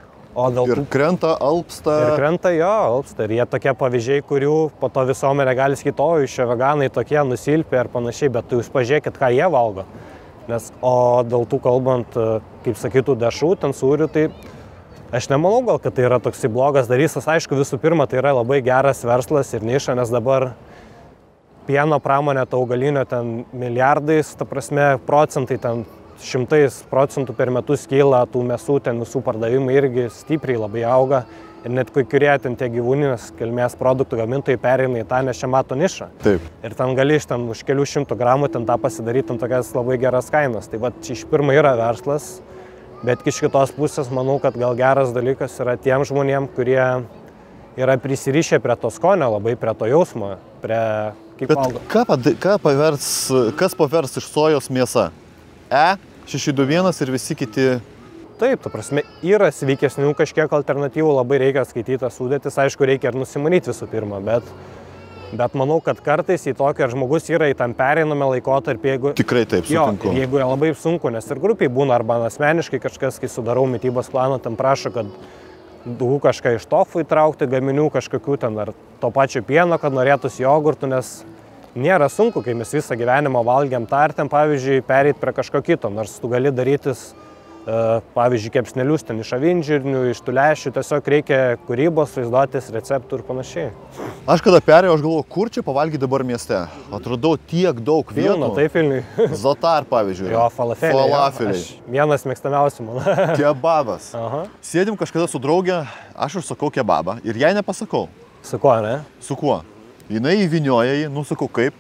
O dėl ir krenta, alpsta. Ir krenta, jo, alpsta. Ir jie tokie pavyzdžiai, kurių po to visuomenė gali sakyti, o iš čia veganai tokie nusilpė ir panašiai, bet jūs pažiūrėkit, ką jie valgo. Nes, o dėl tų kalbant, kaip sakytų, dešų, ten sūrių, tai aš nemanau gal, kad tai yra toksai blogas darysas. Aišku, visų pirma, tai yra labai geras verslas ir niša, nes dabar pieno pramonė, ta augalinio ten milijardais, ta prasme, procentai ten šimtais procentų per metus kyla, tų mėsų ten visų pardavimai irgi stipriai labai auga. Ir net kai kurie ten tie gyvūninės kilmės produktų gamintojai pereina į tą, nes čia mato nišą. Taip. Ir ten gali iš ten už kelių šimtų gramų ten tą pasidaryti ten tokias labai geras kainas. Tai va, čia iš pirma yra verslas, bet iš kitos pusės manau, kad gal geras dalykas yra tiem žmonėm, kurie yra prisirišę prie to skonio, labai prie to jausmo, prie kaip valgo. Bet ką, ką pavers, kas pavers iš sojos mėsa? E, šeši du vienas ir visi kiti. Taip, ta prasme, yra sveikesnių kažkiek alternatyvų, labai reikia skaityti sudėtis, aišku, reikia ir nusimanyti visų pirma, bet, bet manau, kad kartais į tokį žmogus yra į tam pereinamą laikotarpį, jeigu... Tikrai taip, sutinku. Jo, jeigu yra labai sunku, nes ir grupiai būna, arba asmeniškai kažkas, kai sudarau mitybos planą, ten prašo, kad daugiau kažką iš tofu įtraukti, gaminių kažkokių ten, ar to pačio pieno, kad norėtųsi jogurtų, nes nėra sunku, kai mes visą gyvenimą valgiam tą ir ten, pavyzdžiui, pereit prie kažko kito, nors tu gali darytis, pavyzdžiui, kepsnelius ten iš avinžirnių, iš tų lęšių, tiesiog reikia kūrybos, vaizduotės, receptų ir panašiai. Aš kada perėjau, aš galvoju, kur čia pavalgyti dabar mieste? Atradau tiek daug vietų. Pilna, taip, Vilniui. Zatar, pavyzdžiui. Jo, falafeliai. Falafeliai. Jo, vienas mėgstamiausių man. Kebabas. Aha. Sėdim kažkada su draugė, aš užsakau kebabą ir jai nepasakau. Su kuo, ne? Su kuo? Jinai įvinioja jį, nu sakau, kaip?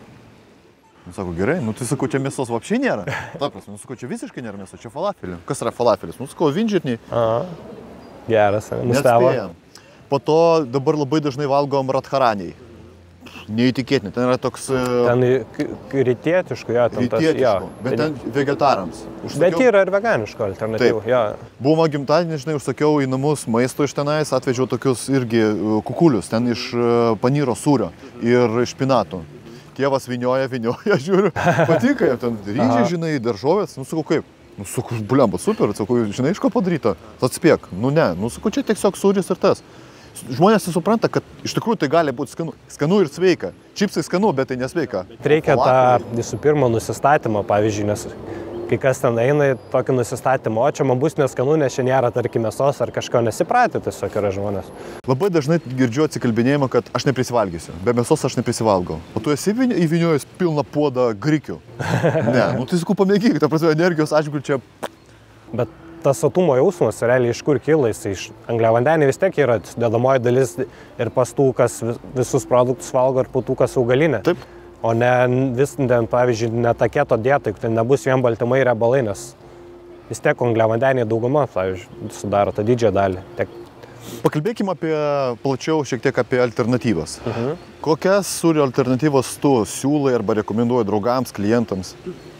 Nu sakau, gerai, nu tai sakau, čia mėsos vapšiai nėra. Ta prasme, nu sakau, čia visiškai nėra mėsos, čia falafelių. Kas yra falafelis? Nu sakau, avinžirniai. Aha. Geras, nustebo. Po to dabar labai dažnai valgom radharaniai. Neįtikėtinai, ten yra toks... Ten rytietiškų, jo, ten tas... Rytietiškų, bet ten vegetarams. Užsakiau... Bet yra ir veganiško alternatyvų, jo. Buvo gimtadienį, žinai, užsakiau į namus maisto iš tenais, atvežiau tokius irgi kukulius, ten iš panyro sūrio ir špinatų. Tėvas vinioja, vinioja, žiūriu, patinka jam ten ryžiai, žinai, daržovės, nu sakau, kaip? Nu sakau, blemba, super, sakau, žinai, iš ko padaryta? Atspėk, nu ne, nu sakau, čia tiesiog sūris ir tas. Žmonės supranta, kad iš tikrųjų tai gali būti skanu, skanu ir sveika. Čipsai skanu, bet tai nesveika. Reikia tą visų pirma nusistatymą, pavyzdžiui, nes kai kas ten eina į tokį nusistatymą, o čia man bus neskanu, nes čia nėra, tarkim, mėsos ar kažko nesipratę, tiesiog yra žmonės. Labai dažnai girdžiu atsikalbinėjimą, kad aš neprisivalgysiu, be mėsos aš neprisivalgau. O tu esi įviniojęs pilną puodą grikių? Ne, nu tai sakau, pamėgyk, ta prasme, energijos atžvilgiu čia... Bet tas sotumo jausmas, realiai iš kur kyla, jis iš angliavandeniai vis tiek yra dedamoji dalis ir pas tų, kas visus produktus valgo, ir po tų, kas augalinė. Taip. O ne vis, ten, pavyzdžiui, ne ta keto dieta, tai nebus vien baltymai riebalai, nes vis tiek angliavandeniai dauguma, pavyzdžiui, sudaro tą didžiąją dalį. Tiek Pakalbėkime apie, plačiau šiek tiek apie alternatyvas. Mhm. Kokias sūrio alternatyvas tu siūlai arba rekomenduoji draugams, klientams?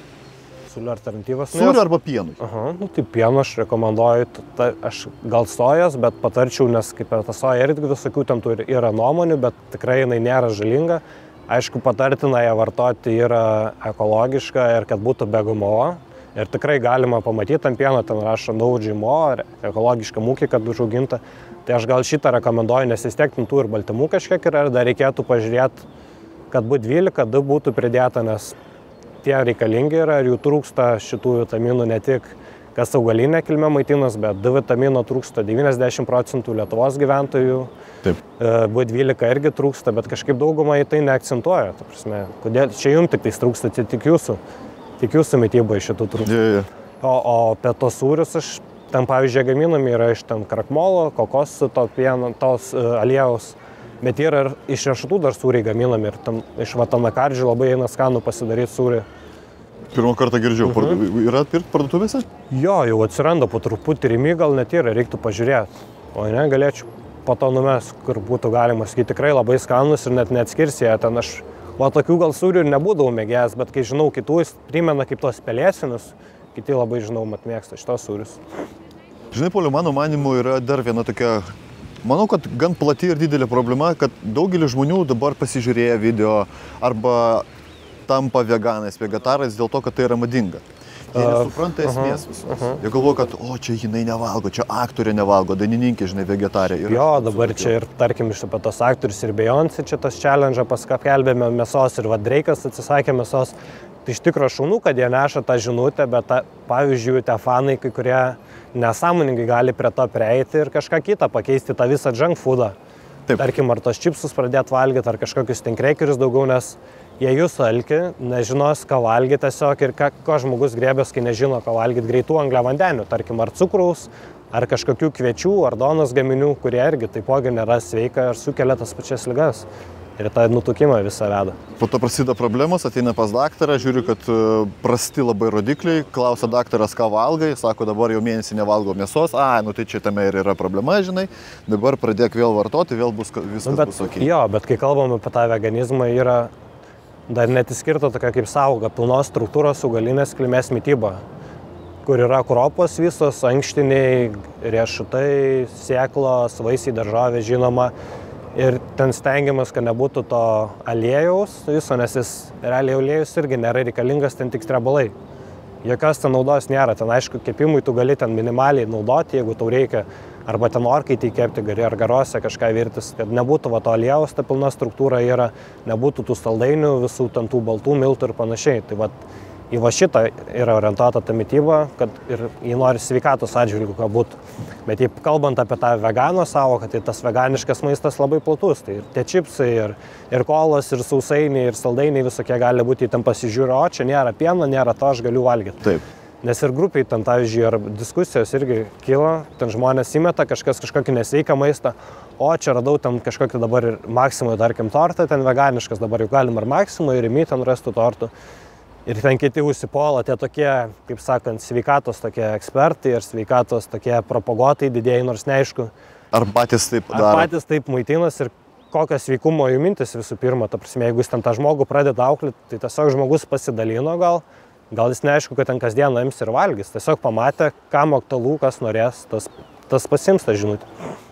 Sūrio alternatyvas. Sūrio arba pienui? Aha, nu tai pieno aš rekomenduoju, ta, aš gal sojas, bet patarčiau, nes kaip ir ta soja irgi visokių ten yra nuomonių, bet tikrai jinai nėra žalinga. Aišku, patartina ją vartoti yra ekologiška ir kad būtų be G M O. Ir tikrai galima pamatyti ant pieno, ten rašo no G M O, ekologiška ūkį, kad užauginta. Tai aš gal šitą rekomenduoju, nes vis tiek tų ir baltymų kažkiek yra, ir dar reikėtų pažiūrėti, kad būtų dvylika, du būtų pridėta, nes tie reikalingi yra ir jų trūksta šitų vitaminų ne tik kas augalinė kilmė maitinas, bet D vitamino trūksta devyniasdešimt procentų Lietuvos gyventojų. Taip. B dvylika irgi trūksta, bet kažkaip daugumą į tai neakcentuoja. Ta prasme, kodėl čia jums tik tai trūksta, tai tik jūsų, tik jūsų mitybai šitų trūksta. Yeah, yeah. O, o apie tos sūrius aš ten, pavyzdžiui, gaminami yra iš ten krakmolo, kokosų, to pieno, tos uh, aliejaus. Bet yra ir iš riešutų dar sūriai gaminami ir tam, iš vatanakardžių labai eina skanų pasidaryti sūrį. Pirmą kartą girdžiu. Mhm. Pardu... Yra pirkti parduotuvėse? Jo, jau atsiranda po truputį, rimi gal net yra, reiktų pažiūrėti. O ne, galėčiau po to numes, kur būtų galima sakyti, tikrai labai skanus ir net neatskirsi ją. Ten aš, o tokių gal sūrių ir nebūdavau mėgėjęs, bet kai žinau kitų, jis primena kaip tos pelėsinius, kiti labai žinau, mat mėgsta šitos sūrius. Žinai, Pauliau, mano manimu yra dar viena tokia, manau, kad gan plati ir didelė problema, kad daugelis žmonių dabar pasižiūrėję video arba tampa veganais, vegetarais dėl to, kad tai yra madinga. Jie nesupranta esmės visos. Uh -huh. Jie galvoja, kad, o, čia jinai nevalgo, čia aktorė nevalgo, dainininkė, žinai, vegetarė. Ir jo, dabar čia ir, tarkim, iš apie tos aktorius ir Beyoncé, čia tas challenge paskelbėme mėsos ir va Drake'as atsisakė mėsos. Tai iš tikro šaunu, kad jie neša tą žinutę, bet ta, pavyzdžiui, tie fanai, kai kurie nesąmoningai gali prie to prieiti ir kažką kitą pakeisti, tą visą junk foodą. Taip. Tarkim, ar tos čipsus pradėti valgyti, ar kažkokius tinkreikerius daugiau, nes jie jūsų alkį, nežinos, ką valgyti tiesiog ir ką, ko žmogus grėbės, kai nežino, ką valgyti greitų angliavandenių, tarkim, ar cukraus, ar kažkokių kviečių, ar duonos gaminių, kurie irgi taipogi nėra sveika ir sukelia tas pačias ligas. Ir tą nutukimą visą veda. Po to prasideda problemos, ateina pas daktarą, žiūriu, kad prasti labai rodikliai, klausia daktaras, ką valgai, sako, dabar jau mėnesį nevalgo mėsos, a, nu tai čia tame ir yra problema, žinai, dabar pradėk vėl vartoti, vėl bus, viskas nu, bet, bus ok. Jo, bet kai kalbam apie tą veganizmą, yra dar net įskirta tokia kaip sauga, pilnos struktūros augalinės kilmės mityba, kur yra kruopos visos, ankštiniai, riešutai, sėklos, vaisiai, daržovės, žinoma. Ir ten stengiamas, kad nebūtų to aliejaus viso, nes jis realiai aliejus irgi nėra reikalingas, ten tik strebalai. Jokios ten naudos nėra, ten aišku, kepimui tu gali ten minimaliai naudoti, jeigu tau reikia, arba ten orkaitį kepti, gali ar garose kažką virtis, kad nebūtų va to aliejaus, ta pilna struktūra yra, nebūtų tų saldainių, visų ten tų baltų miltų ir panašiai. Tai va, į va šitą yra orientuota ta mityba, kad ir jį nori sveikatos atžvilgių, ką būtų. Bet jei kalbant apie tą vegano savoką, tai tas veganiškas maistas labai platus. Tai ir tie čipsai, ir, ir kolos, ir sausainiai, ir saldainiai visokie gali būti, ten pasižiūrė, o čia nėra pieno, nėra to, aš galiu valgyti. Taip. Nes ir grupiai ten, pavyzdžiui, ar diskusijos irgi kyla, ten žmonės įmeta kažkas kažkokį nesveiką maistą, o čia radau ten kažkokį dabar ir Maksimui, tarkim, tortą, ten veganiškas, dabar jau galim ar Maksimui, ir imi ten rastų tortų. Ir ten kiti užsipuola, tie tokie, kaip sakant, sveikatos tokie ekspertai ir sveikatos tokie propaguotojai didėjai, nors neaišku. Ar patys taip daro? Ar patys taip maitinas ir kokios sveikumo jų mintis visų pirma. Ta prasme, jeigu jis ten tą žmogų pradeda auklėti, tai tiesiog žmogus pasidalino gal, gal jis neaišku, kad ten kasdieną ims ir valgys. Tiesiog pamatė, kam aktualu, kas norės, tas, tas pasiims tą žinutę.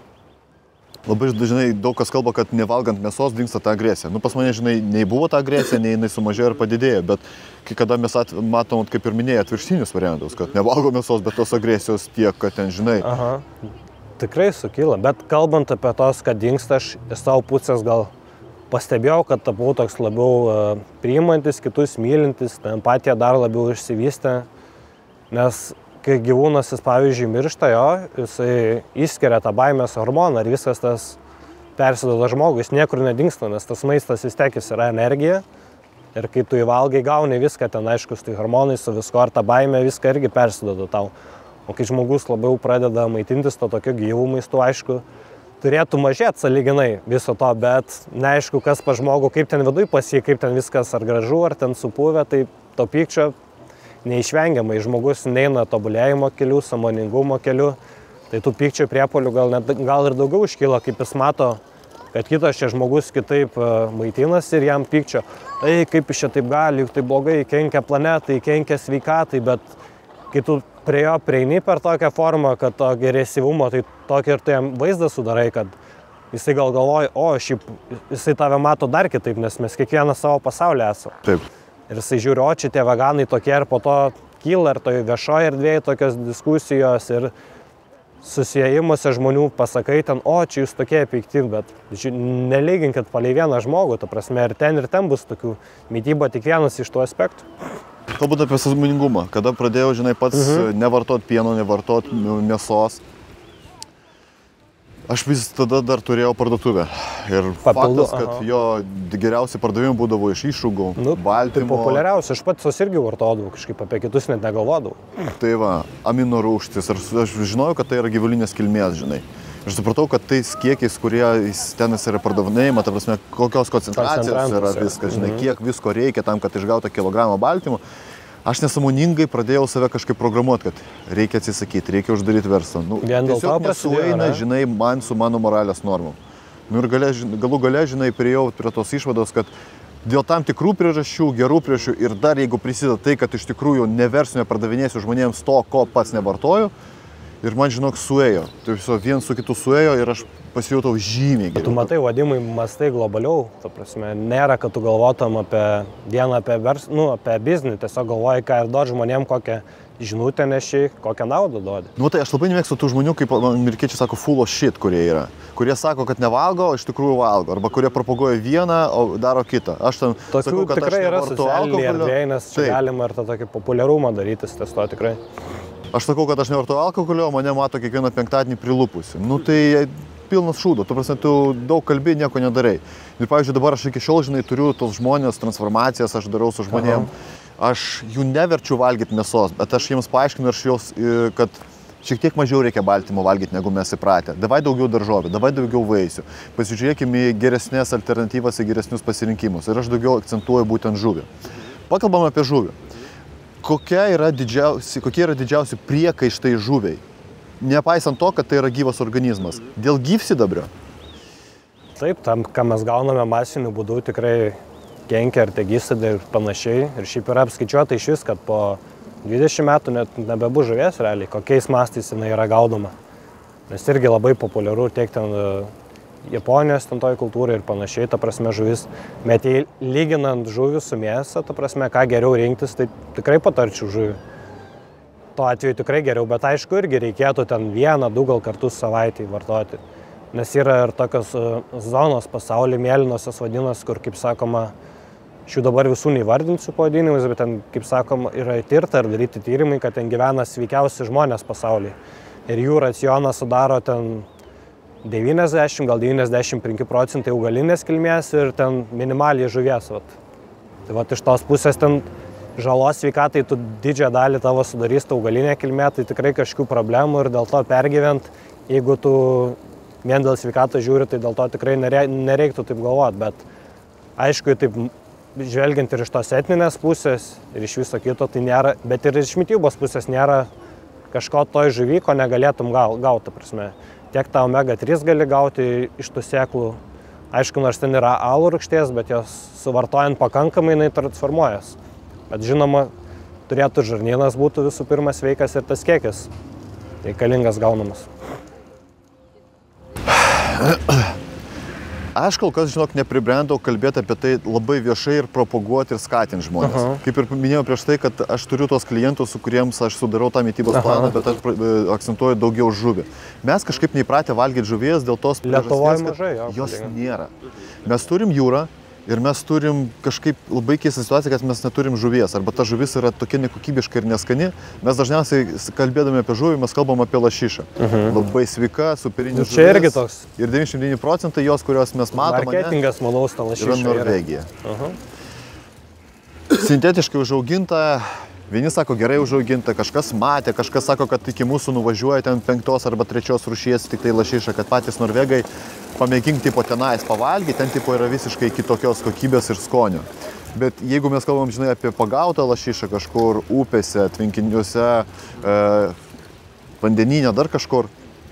Labai dažnai daug kas kalba, kad nevalgant mėsos dingsta ta agresija. Nu, pas mane, žinai, nei buvo ta agresija, nei jinai sumažėjo ir padidėjo, bet kai kada mes at, matom, kaip ir minėjai, atvirkštinius variantus, kad nevalgo mėsos, bet tos agresijos tiek, kad ten, žinai. Aha, tikrai sukyla, bet kalbant apie tos, kad dingsta, aš iš savo pusės gal pastebėjau, kad tapau toks labiau uh, priimantis, kitus mylintis, ta empatija dar labiau išsivystė, nes kai gyvūnas, jis pavyzdžiui, miršta jo, jisai išskiria tą baimės hormoną ir viskas tas persiduoda žmogui, jis niekur nedingsta, nes tas maistas vis tiek jis yra energija ir kai tu įvalgai, gauni viską, ten aiškus, tai hormonai su visko, ar ta baimė viską irgi persiduoda tau. O kai žmogus labiau pradeda maitintis to tokio gyvų maistu, aišku, turėtų mažėti sąlyginai viso to, bet neaišku, kas pa žmogų, kaip ten viduj pasie, kaip ten viskas ar gražu, ar ten supuvę, tai to pykčio neišvengiamai. Žmogus neina tobulėjimo keliu, sąmoningumo keliu, Tai tų pykčio priepuolių gal, net, gal ir daugiau iškyla, kaip jis mato, kad kitas čia žmogus kitaip maitinasi ir jam pykčio. Tai kaip jis čia taip gali, juk tai blogai, kenkia planetai, kenkia sveikatai, bet kai tu prie jo prieini per tokią formą, kad to agresyvumo, tai tokį ir tu jam vaizdą sudarai, kad jisai gal galvoja, o šiaip jisai tave mato dar kitaip, nes mes kiekvienas savo pasaulį esame. Taip. Ir jisai žiūri, o čia tie veganai tokie ir po to kyla ir toje viešoje erdvėje tokios diskusijos ir susijimuose žmonių pasakai ten, o čia jūs tokie pikti, bet ži, nelyginkit palei vieną žmogų, ta prasme, ir ten ir ten bus tokių mytyba tik vienas iš tų aspektų. Kalbant apie sąmoningumą, kada pradėjau, žinai, pats mhm. nevartot pieno, nevartot mėsos, aš vis tada dar turėjau parduotuvę. Ir Papildu, faktas, kad aha. jo geriausi pardavimai būdavo iš iššūgų, nu, baltymo. Tai populiariausia, aš pats tos irgi vartodavau, kažkaip apie kitus net negalvodavau. Tai va, amino rūgštys. Aš žinojau, kad tai yra gyvulinės kilmės, žinai. Aš supratau, kad tais kiekiais, kurie ten yra pardavinėjama, ta prasme, kokios koncentracijos yra viskas, žinai, mhm. kiek visko reikia tam, kad išgautų kilogramą baltymų. Aš nesąmoningai pradėjau save kažkaip programuoti, kad reikia atsisakyti, reikia uždaryti verslą. Nu, tiesiog nesueina, žinai, man su mano moralės normom. Nu, ir galė, galų gale, žinai, priejau prie tos išvados, kad dėl tam tikrų priežasčių, gerų priežasčių ir dar jeigu prisideda tai, kad iš tikrųjų neversiu, nepardavinėsiu žmonėms to, ko pats nevartoju, ir man, žinok, suėjo. Tai viso vien su kitu suėjo ir aš pasijutau žymiai geriau. Tu matai, Vadimai, mastai globaliau, ta prasme, nėra, kad tu galvotum apie dieną, apie, vers, nu, apie biznį, tiesiog galvoji, ką ir duoti žmonėm, kokią žinutę nešiai, kokią naudą duodi. Nu tai aš labai nemėgstu tų žmonių, kaip amerikiečiai sako, full of shit, kurie yra. Kurie sako, kad nevalgo, o iš tikrųjų valgo. Arba kurie propaguoja vieną, o daro kitą. Aš ten tokių sakau, kad tikrai aš yra socialiniai erdvėjai, nes čia Taip. galima ir tą tokį populiarumą daryti, tas to tikrai. Aš sakau, kad aš nevartoju alkoholio, mane mato kiekvieną penktadienį prilupusi. Nu tai pilnas šūdo, tu prasme, tu daug kalbi, nieko nedarai. Ir pavyzdžiui, dabar aš iki šiol, žinai, turiu tos žmonės, transformacijas, aš darau su žmonėm. Aha. Aš jų neverčiu valgyti mėsos, bet aš jiems paaiškinu, aš jos, kad šiek tiek mažiau reikia baltymo valgyti, negu mes įpratę. Davai daugiau daržovių, davai daugiau vaisių. Pasižiūrėkime į geresnės alternatyvas, į geresnius pasirinkimus. Ir aš daugiau akcentuoju būtent žuvį. Pakalbam apie žuvį. Kokie yra didžiausi, kokie yra didžiausi priekaištai žuviai? Nepaisant to, kad tai yra gyvas organizmas. Dėl gyvsidabrio? Taip, tam, ką mes gauname masiniu būdu, tikrai kenkia ir tie gyvsidabrio ir panašiai. Ir šiaip yra apskaičiuota iš vis, kad po dvidešimt metų net nebebus žuvies realiai, kokiais mastais jinai yra gaudoma. Nes irgi labai populiaru tiek ten Japonijos ten toj kultūrai ir panašiai, ta prasme žuvis. Bet jei lyginant žuvį su mėsa, ta prasme, ką geriau rinktis, tai tikrai patarčiau žuvį. Tuo atveju tikrai geriau, bet aišku irgi reikėtų ten vieną, du gal kartus savaitį vartoti. Nes yra ir tokios zonos pasaulyje, mėlynosios vadinos, kur, kaip sakoma, šių dabar visų neįvardinsiu pavadinimus, bet ten, kaip sakoma, yra tirta ir daryti tyrimai, kad ten gyvena sveikiausi žmonės pasaulyje. Ir jų racioną sudaro ten devyniasdešimt, gal devyniasdešimt penki procentai augalinės kilmės ir ten minimaliai žuvies. Vat. Tai vat iš tos pusės ten žalos sveikatai tu didžiąją dalį tavo sudarys augalinė kilmė, tai tikrai kažkokių problemų ir dėl to pergyvent, jeigu tu vien dėl sveikatos žiūri, tai dėl to tikrai nereiktų taip galvoti. Bet aišku, taip žvelgiant ir iš tos etninės pusės ir iš viso kito, tai nėra, bet ir iš mitybos pusės nėra kažko toj žuvy, ko negalėtum gauti, prasme. Tiek tą omega trys gali gauti iš tų sėklų. Aišku, nors ten yra alų rūgšties, bet jos suvartojant pakankamai, jinai transformuojas. Bet žinoma, turėtų žarnynas būtų visų pirma sveikas ir tas kiekis reikalingas gaunamas. Aš kol kas, žinok, nepribrendau kalbėti apie tai labai viešai ir propaguoti ir skatinti žmonės. Aha. Kaip ir minėjau prieš tai, kad aš turiu tos klientus, su kuriems aš sudarau tą mitybos planą, bet aš akcentuoju daugiau žuvį. Mes kažkaip neįpratę valgyti žuvies dėl tos priežasties, mažai, jo, jos nėra. Mes turim jūrą ir mes turim kažkaip labai keistą situaciją, kad mes neturim žuvies. Arba ta žuvis yra tokia nekokybiška ir neskani. Mes dažniausiai, kalbėdami apie žuvį, mes kalbam apie lašišą. Uh-huh. Labai sveika, superinė žuvis. Čia irgi toks. Ir devyniasdešimt devyni procentai jos, kurios mes matome, marketingas, manau, ta lašiša yra Norvegija. Uh-huh. Sintetiškai užauginta, vieni sako gerai užauginta, kažkas matė, kažkas sako, kad iki mūsų nuvažiuoja ten penktos arba trečios rūšies tik tai lašiša, kad patys norvegai pamėgink tipo tenais pavalgyti, ten tipo yra visiškai kitokios kokybės ir skonio. Bet jeigu mes kalbam, žinai, apie pagautą lašišą kažkur upėse, tvenkiniuose, e, vandenyne, dar kažkur,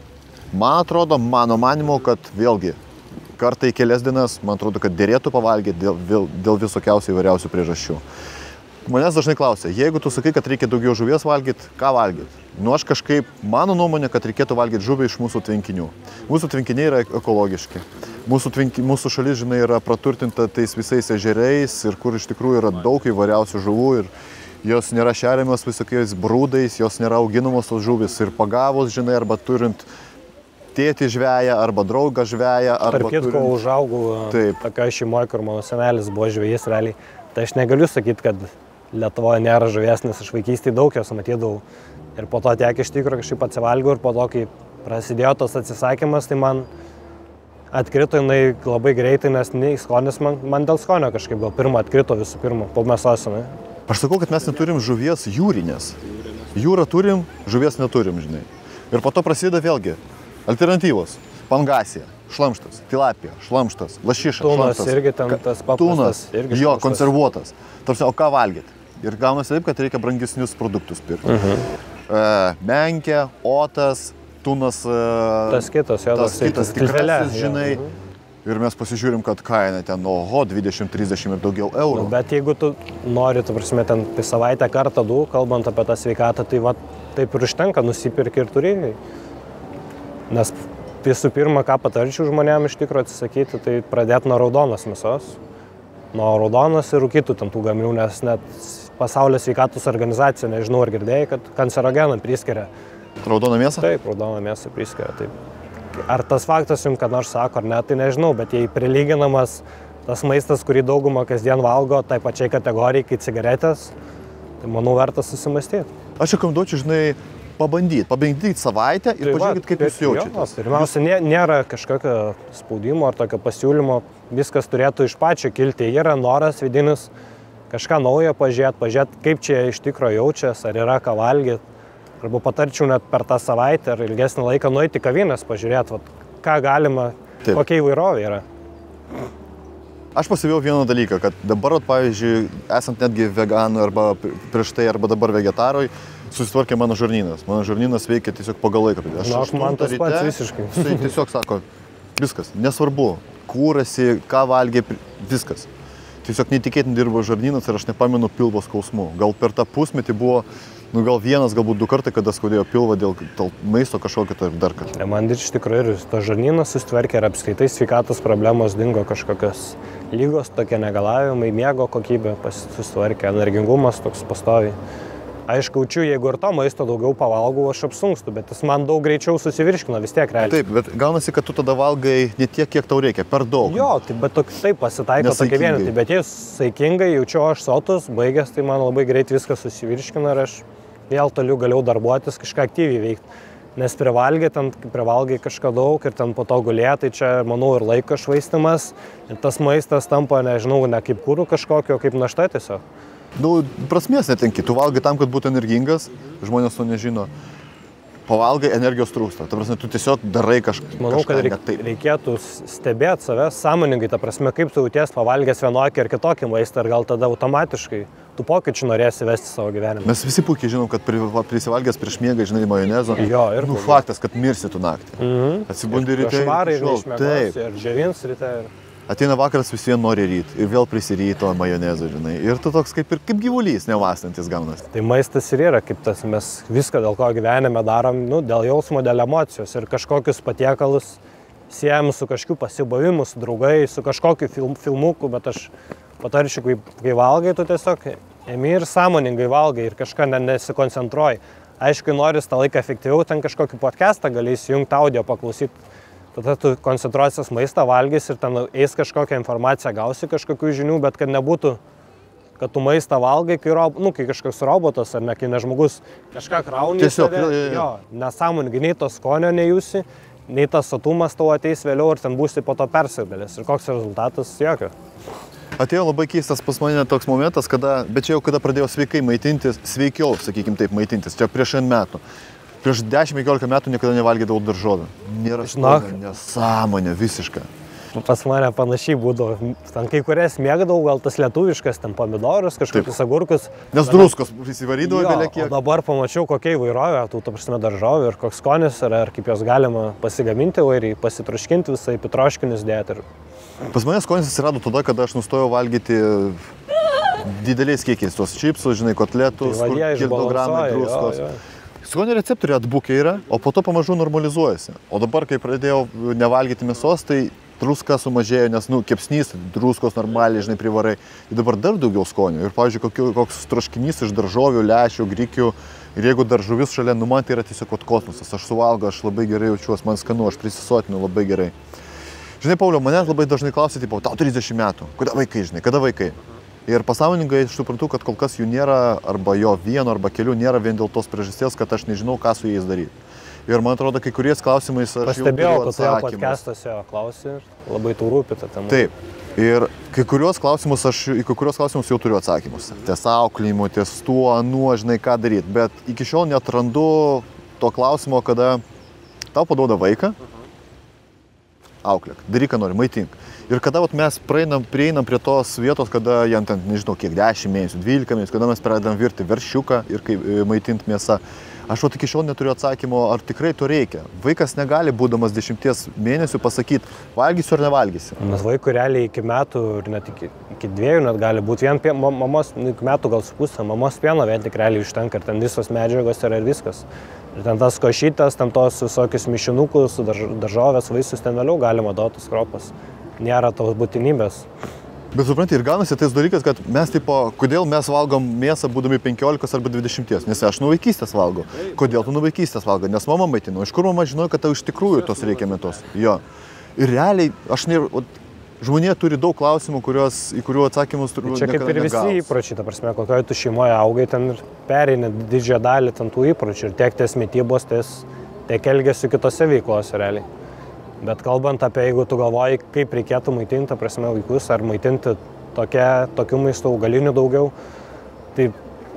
Man atrodo, mano manimo, kad vėlgi kartą į kelias dienas, man atrodo, kad dėrėtų pavalgyti dėl, dėl visokiausių įvairiausių priežasčių. Manęs dažnai klausia, jeigu tu sakai, kad reikia daugiau žuvies valgyti, ką valgyti? Nu, aš kažkaip, mano nuomonė, kad reikėtų valgyti žuvį iš mūsų tvenkinių. Mūsų tvenkiniai yra ekologiški. Mūsų, tvenki, mūsų šalis, žinai, yra praturtinta tais visais ežeriais ir kur iš tikrųjų yra daug įvairiausių žuvų ir jos nėra šeriamos visokiais brūdais, jos nėra auginamos tos žuvis ir pagavus, žinai, arba turint tėtį žveją, arba draugą žveją, arba Tarp kitko, turint... užaugau tokioje šeimoje, kur mano senelis buvo žvejys realiai. Tai aš negaliu sakyti, kad Lietuvoje nėra žuvies, nes aš vaikystėje daug jos matydavau. Ir po to tiek iš tikrųjų kažkaip atsivalgiau ir po to, kai prasidėjo tas atsisakymas, tai man atkrito jinai labai greitai, nes nei skonis, man, man dėl skonio kažkaip gal pirmą atkrito visų pirma, po mėsos. Ne? Aš sakau, kad mes neturim žuvies jūrinės. Jūrą turim, žuvies neturim, žinai. Ir po to prasideda vėlgi alternatyvos. Pangasija, šlamštas, tilapija, šlamštas, lašiša, tunas šlamštas. Irgi ten tas paprastas. Tunas, irgi jo, šlamštas. konservuotas. Tarsi, o ką valgyti? Ir gaunasi taip, kad reikia brangesnius produktus pirkti. Uh-huh. E, menkė, otas, tunas, e, tas kitas, jo, tas kitas tilvelė, tikrasis, žinai. jo. Uh-huh. Ir mes pasižiūrim, kad kaina ten, oho, dvidešimt trisdešimt ir daugiau eurų. Nu, bet jeigu tu nori, tu prasme, ten tai savaitę kartą du, kalbant apie tą sveikatą, tai va, taip ir užtenka, nusipirki ir turingai. Nes visų pirma, ką patarčiau žmonėms iš tikrųjų atsisakyti, tai pradėti nuo raudonos mėsos. Nuo raudonos ir rūkytų ten tų gaminių, nes net Pasaulio sveikatos organizacija, nežinau ar girdėjai, kad kancerogenam priskiria. Raudoną mėsą? Taip, raudoną mėsą priskiria. Taip. Ar tas faktas jums ką nors sako ar ne, tai nežinau, bet jei prilyginamas tas maistas, kurį dauguma kasdien valgo, tai pačiai kategorijai kaip cigaretės, tai manau verta susimastyti. Aš rekomenduočiau, žinai, pabandyti, pabandyti savaitę ir tai pažiūrėkit, kaip jūs jaučiatės. Pirmiausia, nė, nėra kažkokio spaudimo ar tokio pasiūlymo, viskas turėtų iš pačio kilti. Yra noras vidinis kažką naujo pažiūrėti, pažiūrėti, kaip čia iš tikro jaučias, ar yra ką valgyti. Arba patarčiau net per tą savaitę ar ilgesnį laiką nueiti į kavinės, pažiūrėti, vat, ką galima, Taip. kokia įvairovė yra. Aš pasivėjau vieną dalyką, kad dabar, pavyzdžiui, esant netgi veganui arba prieš tai arba dabar vegetarui, susitvarkė mano žarnynas. Mano žarnynas veikia tiesiog pagal laiką. Aš Na, man tas ryte, pats visiškai. Jisai tiesiog sako, viskas, nesvarbu, kūrasi, ką valgė, viskas. Tiesiog neįtikėtinai dirbo žarnynas ir aš nepamenu pilvo skausmų. Gal per tą pusmetį buvo, nu gal vienas, galbūt du kartai, kada skaudėjo pilvą dėl, dėl maisto kažkokio tai ir dar kažko. Ja, man iš tikrųjų ir to žarnynas susitvarkė ir apskaitai sveikatos problemos dingo kažkokios lygos, tokie negalavimai, miego kokybė susitvarkė, energingumas toks pastoviai. Aišku, jaučiu, jeigu ir to maisto daugiau pavalgau, aš apsunkstu, bet jis man daug greičiau susivirškina vis tiek realiai. Taip, bet gaunasi, kad tu tada valgai ne tiek, kiek tau reikia, per daug. Jo, tai, bet tok, taip pasitaiko tokie vienetai, bet jei saikingai jaučiu aš sotus, baigęs, tai man labai greit viskas susivirškina ir aš vėl toliau galiu darbuotis, kažką aktyviai veikti. Nes privalgai, ten privalgai kažką daug ir ten po to gulėti, tai čia, manau, ir laiko švaistimas. Ir tas maistas tampa, nežinau, ne kaip kūrų kažkokio, kaip našta tiesiog. Nu, prasmės netenki, tu valgai tam, kad būtų energingas, žmonės to nežino. Pavalgai, energijos trūksta, ta prasme, tu tiesiog darai kažką. Manau, kad reik, reikėtų stebėti save sąmoningai, ta prasme, kaip tu jauties pavalgęs vienokį ar kitokį maistą, ir gal tada automatiškai tų pokyčių norėsi vesti savo gyvenimą. Mes visi puikiai žinom, kad prisivalgęs prieš miegą, žinai, majonezo, jo, ir nu, faktas, kad mirsi tu naktį. Mhm. Atsibundi ryte. Košmarai ir neišmiegos, ir džiovins ryte. Ir... Ateina vakaras, vis vien nori ryti ir vėl prisiryto majonezą, žinai. Ir tu toks kaip ir kaip gyvulys, nemąstantis gaunas. Tai maistas ir yra, kaip tas mes viską, dėl ko gyvenime darom, nu, dėl jausmo, dėl emocijos. Ir kažkokius patiekalus siejam su kažkokiu pasibavimu, su draugais, su kažkokiu film, filmuku, bet aš patarčiau, kai, kai valgai, tu tiesiog emi ir sąmoningai valgai ir kažką nesikoncentruoji. Aišku, noris tą laiką efektyviau, ten kažkokį podcastą gali įsijungti audio, paklausyti. Tada tu koncentruosies maistą valgys ir ten eis kažkokią informaciją, gausi kažkokių žinių, bet kad nebūtų, kad tu maistą valgai, kai, rob, nu, kai kažkoks robotas ar ne, kai ne žmogus kažką krauni. Tiesiog, save, jo, jo, nesąmoningai, nei to skonio nejusi, nei tas sotumas tau ateis vėliau ir ten būsi po to persigdėlės. Ir koks rezultatas, jokio. Atėjo labai keistas pas mane toks momentas, kada, bet čia jau kada pradėjau sveikai maitintis, sveikiau, sakykim taip, maitintis, čia prieš N metų. Prieš dešimt penkiolika metų niekada nevalgydavau daržovių. Nėra skonio, nesąmonė, visiška. pas mane panašiai būdavo. Ten kai kurias mėgdavau, gal tas lietuviškas, ten pomidorus, kažkokius agurkus. Nes druskos įsivarydavo belia kiek. O dabar pamačiau, kokia įvairovė, tų, ta prasme, daržovių ir koks skonis yra, ir kaip jos galima pasigaminti įvairiai, pasitruškinti visai, pitroškinius dėti. Ir... Pas mane skonis atsirado tada, kada aš nustojau valgyti dideliais kiekiais tos čipsus, žinai, kotletus, tai va, kur kilogramai druskos. Jo, jo. Skonio receptoriai atbukia yra, o po to pamažu normalizuojasi. O dabar, kai pradėjau nevalgyti mėsos, tai druska sumažėjo, nes, nu, kepsnys, druskos normaliai, žinai, privarai. Ir dabar dar daugiau skonio. Ir, pavyzdžiui, kokio, koks troškinys iš daržovių, lęšių, grikių. Ir jeigu dar žuvis šalia, nu, man tai yra tiesiog kosmosas. Aš suvalgau, aš labai gerai jaučiuosi, man skanu, aš prisisotinu labai gerai. Žinai, Pauliau, mane labai dažnai klausia, tipo, tau trisdešimt metų, kada vaikai, žinai, kada vaikai? Ir pasąmoningai aš suprantu, kad kol kas jų nėra, arba jo vieno, arba kelių nėra vien dėl tos priežasties, kad aš nežinau, ką su jais daryti. Ir man atrodo, kai kuriais klausimais aš pastebėjau, jau turiu atsakymus. kad tu podcastas jo klausi ir labai tu rūpi tą temą. Taip. Ir kai kurios klausimus aš, į kai kurios klausimus jau turiu atsakymus. Ties auklėjimu, ties tuo, nuo, žinai, ką daryti. Bet iki šiol netrandu to klausimo, kada tau paduoda vaiką, auklėk, daryk, ką nori, maitink. Ir kada vat, mes praeinam, prieinam prie tos vietos, kada jam ten, nežinau, kiek dešimt mėnesių, dvylika mėnesių, kada mes pradedam virti veršiuką ir kaip maitinti mėsą. Aš vat iki šiol neturiu atsakymo, ar tikrai to reikia. Vaikas negali, būdamas dešimties mėnesių, pasakyti, valgysiu ar nevalgysiu. Nes vaikų realiai iki metų ir net iki, iki dviejų net gali būti vien pie, mamos, iki metų gal su pusę, mamos pieno vien tik realiai užtenka ir ten visos medžiagos yra ir viskas. Ir ten tas košytas, ten tos visokius mišinukus, daržovės, vaisius ten vėliau galima duoti skropas. Nėra tos būtinybės. Bet supranti, ir gaunasi tais dalykas, kad mes, tipo, kodėl mes valgom mėsą būdami penkiolikos arba dvidešimties, nes aš nuo vaikystės valgau. Kodėl tu nuo vaikystės valgai? Nes mama maitino. Iš kur mama žinojo, kad tau iš tikrųjų tos reikia metos? Jo. Ir realiai, aš nėra, žmonė turi daug klausimų, kurios, į kurių atsakymus turiu. Čia kaip ir visi negaus. Įpročiai, ta prasme, kokioje tu šeimoje augai, ten ir pereini didžiąją dalį ten tų įpročių. Ir tiek ties mitybos, ties, tiek elgesių kitose veiklose realiai. Bet kalbant apie, jeigu tu galvoji, kaip reikėtų maitinti, ta prasme, vaikus, ar maitinti tokia, tokių maistų augalinių daugiau, tai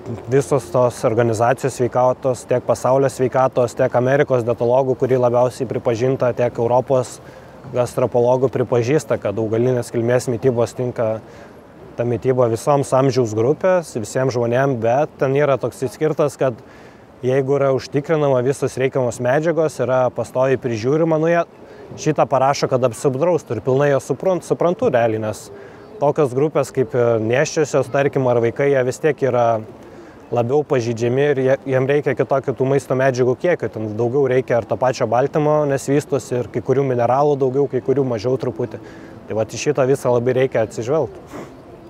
visos tos organizacijos sveikatos, tiek pasaulio sveikatos, tiek Amerikos dietologų, kuri labiausiai pripažinta, tiek Europos gastropologų pripažįsta, kad augalinės kilmės mitybos tinka ta mityba visoms amžiaus grupės, visiems žmonėms, bet ten yra toks įskirtas, kad jeigu yra užtikrinama visos reikiamos medžiagos, yra pastoviai prižiūrima, nu jie šitą parašo, kad apsidraustų ir pilnai jo suprantu, suprantu realiai, nes tokios grupės kaip nėščiosios, tarkim, ar vaikai, jie vis tiek yra labiau pažydžiami ir jie, jiem reikia kitokių tų maisto medžiagų kiekio, ten daugiau reikia ar to pačio baltymo, nes vystosi ir kai kurių mineralų daugiau, kai kurių mažiau truputį. Tai va, šitą visą labai reikia atsižvelgti.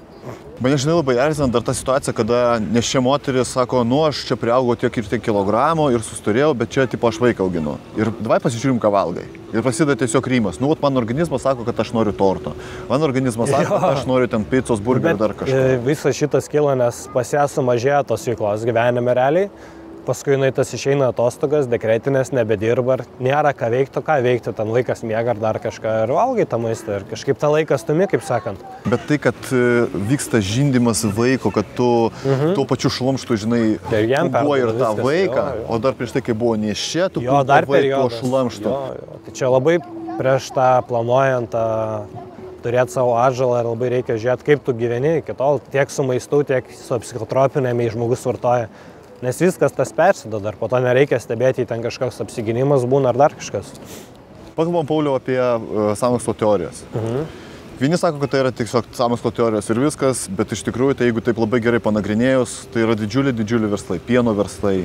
Mane, žinai, labai erzina dar ta situacija, kada neščia moteris sako, nu aš čia priaugau tiek ir tiek kilogramų ir susturėjau, bet čia tipo aš vaiką auginu. Ir davai pasižiūrim, ką valgai. Ir prasideda tiesiog rymas. Nu, vat mano organizmas sako, kad aš noriu torto. Mano organizmas sako, kad aš noriu ten picos, burgerį ir dar kažką. Visas šitas kilo, nes pas ją sumažėjo tos veiklos gyvenime realiai. Paskui jinai tas išeina atostogas, dekretinės, nebedirba, nėra ką veikti, ką veikti, ten vaikas miega ar dar kažką ir valgai tą maistą ir kažkaip tą laiką stumi, kaip sakant. Bet tai, kad vyksta žindymas vaiko, kad tu mhm. tuo pačiu šlamštu, žinai, pumpuoji ir tą vaiką, jo, jo. O dar prieš tai, kai buvo nėščia, tu pumpuoji vaiko šlamštu. Jo, jo. Tai čia labai prieš tą planuojant tą turėti savo atžalą ir labai reikia žiūrėti, kaip tu gyveni iki tol, tiek su maistu, tiek su psichotropinėmis žmogus vartoja. Nes viskas tas persido dar, po to nereikia stebėti, ten kažkoks apsigynimas būna ar dar kažkas. Pakalbam, Pauliau, apie uh, sąmokslo teorijas. Mhm. Vieni sako, kad tai yra tiesiog sąmokslo teorijos ir viskas, bet iš tikrųjų, tai jeigu taip labai gerai panagrinėjus, tai yra didžiuliai, didžiuliai verslai, pieno verslai,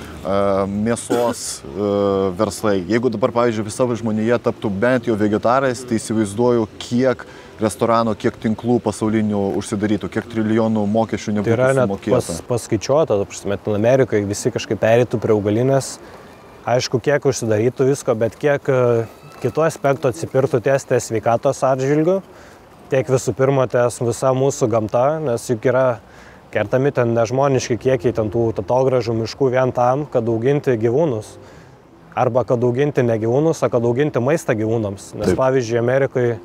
uh, mėsos uh, verslai. Jeigu dabar, pavyzdžiui, visa žmonėje taptų bent jau vegetarais, tai įsivaizduoju, kiek restorano, kiek tinklų pasaulinių užsidarytų, kiek trilijonų mokesčių nebūtų sumokėta. Tai yra net pas, paskaičiuota, prasme, Amerikoje visi kažkaip pereitų prie augalinės, aišku, kiek užsidarytų visko, bet kiek kitų aspektų atsipirtų ties ties sveikatos atžvilgių, tiek visų pirma ties visa mūsų gamta, nes juk yra kertami ten nežmoniški kiekiai ten tų atogražų miškų vien tam, kad auginti gyvūnus. Arba kad auginti ne gyvūnus, o kad auginti maistą gyvūnams. Nes Taip. Pavyzdžiui, Amerikoje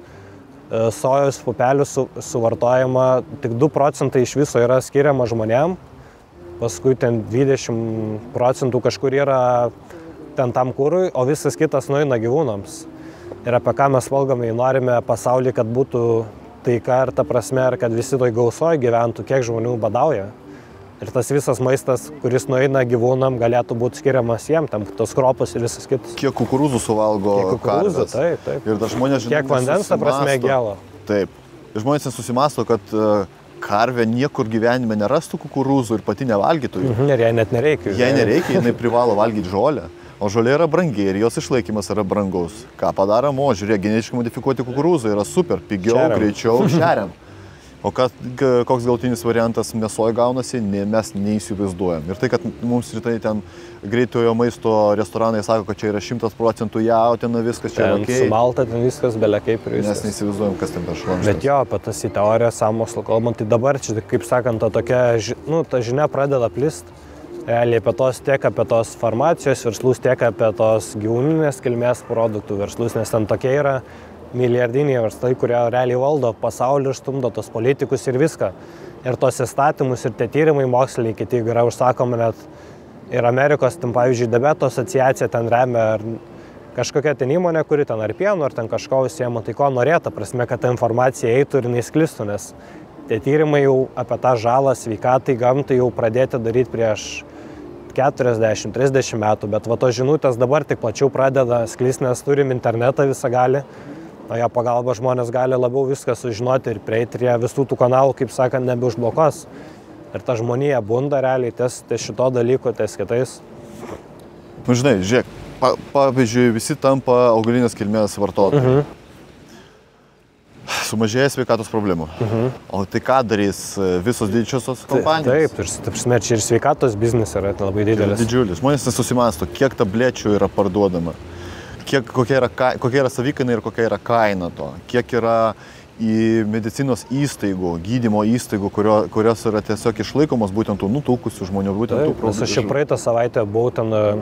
sojos pupelių su, suvartojama tik du procentai iš viso yra skiriama žmonėm, paskui ten dvidešimt procentų kažkur yra ten tam kūrui, o visas kitas nueina gyvūnams. ir apie ką mes valgome, norime pasaulį, kad būtų taika ir ta prasme, ir kad visi toj gausoje gyventų, kiek žmonių badauja. Ir tas visas maistas, kuris nueina gyvūnam, galėtų būti skiriamas jiem, tam tos kropos ir visas kitas. Kiek kukurūzų suvalgo Kiek kukurūzų, karvės. taip, taip. Ir dar žmonės, žinai, Kiek vandens, ta prasme, gėlo. Taip. Ir žmonės nesusimasto, kad uh, karvė niekur gyvenime nerastų kukurūzų ir pati nevalgytų jų. Mhm, ir jai net nereikia. Jai nereikia, jinai privalo valgyti žolę. O žolė yra brangi ir jos išlaikymas yra brangaus. Ką padaro mo, žiūrėk, genetiškai modifikuoti kukurūzai yra super, pigiau, Šeriam. greičiau, šeriam. O kad, koks galtinis variantas mėsoje gaunasi, ne, mes neįsivaizduojam. Ir tai, kad mums rytai ten greitojo maisto restoranai sako, kad čia yra šimtas procentų jautina, viskas čia yra Ten okei. sumalta, ten viskas belia kaip ir Mes viskas. neįsivaizduojam, kas ten per šlamštas. Bet jo, apie tas į teoriją, sąmokslą kalbant, tai dabar čia, kaip sakant, ta tokia, ži- nu, ta žinia pradeda plist. Realiai apie tos, tiek apie tos farmacijos verslus, tiek apie tos gyvūninės kilmės produktų verslus, nes ten tokie yra milijardiniai verslai, kurie realiai valdo pasaulį, stumdo tos politikus ir viską. Ir tos įstatymus, ir tie tyrimai moksliniai, kiti yra užsakomi net ir Amerikos, ten pavyzdžiui, diabeto asociacija ten remia ar kažkokia ten įmonė, kuri ten ar pieno, ar ten kažko užsiema, tai ko norėta, prasme, kad ta informacija eitų ir neįsklistų, nes tie tyrimai jau apie tą žalą sveikatai, gamtai jau pradėti daryti prieš keturiasdešimt trisdešimt metų, bet va tos žinutės dabar tik plačiau pradeda sklis, nes turim internetą visą gali, o jo pagalba žmonės gali labiau viską sužinoti ir prieiti prie visų tų kanalų, kaip sakant, nebeužblokos. Ir ta žmonija bunda realiai ties, ties šito dalyko, ties kitais. Nu, žinai, žiūrėk, pa, pavyzdžiui, visi tampa augalinės kilmės vartotojai. Mhm. Sumažėja sveikatos problemų. Mhm. O tai ką darys visos didžiosios kompanijos? Taip, ir, taip, prasme, čia ir sveikatos biznis yra labai didelis. Didžiulis. Žmonės nesusimasto, kiek tablečių yra parduodama, kiek, kokia, yra, ka- kokia yra savikaina ir kokia yra kaina to, kiek yra į medicinos įstaigų, gydymo įstaigų, kurio, kurios yra tiesiog išlaikomos būtent tų nutukusių žmonių, būtent tų Taip, nes aš čia praeitą savaitę buvau ten e,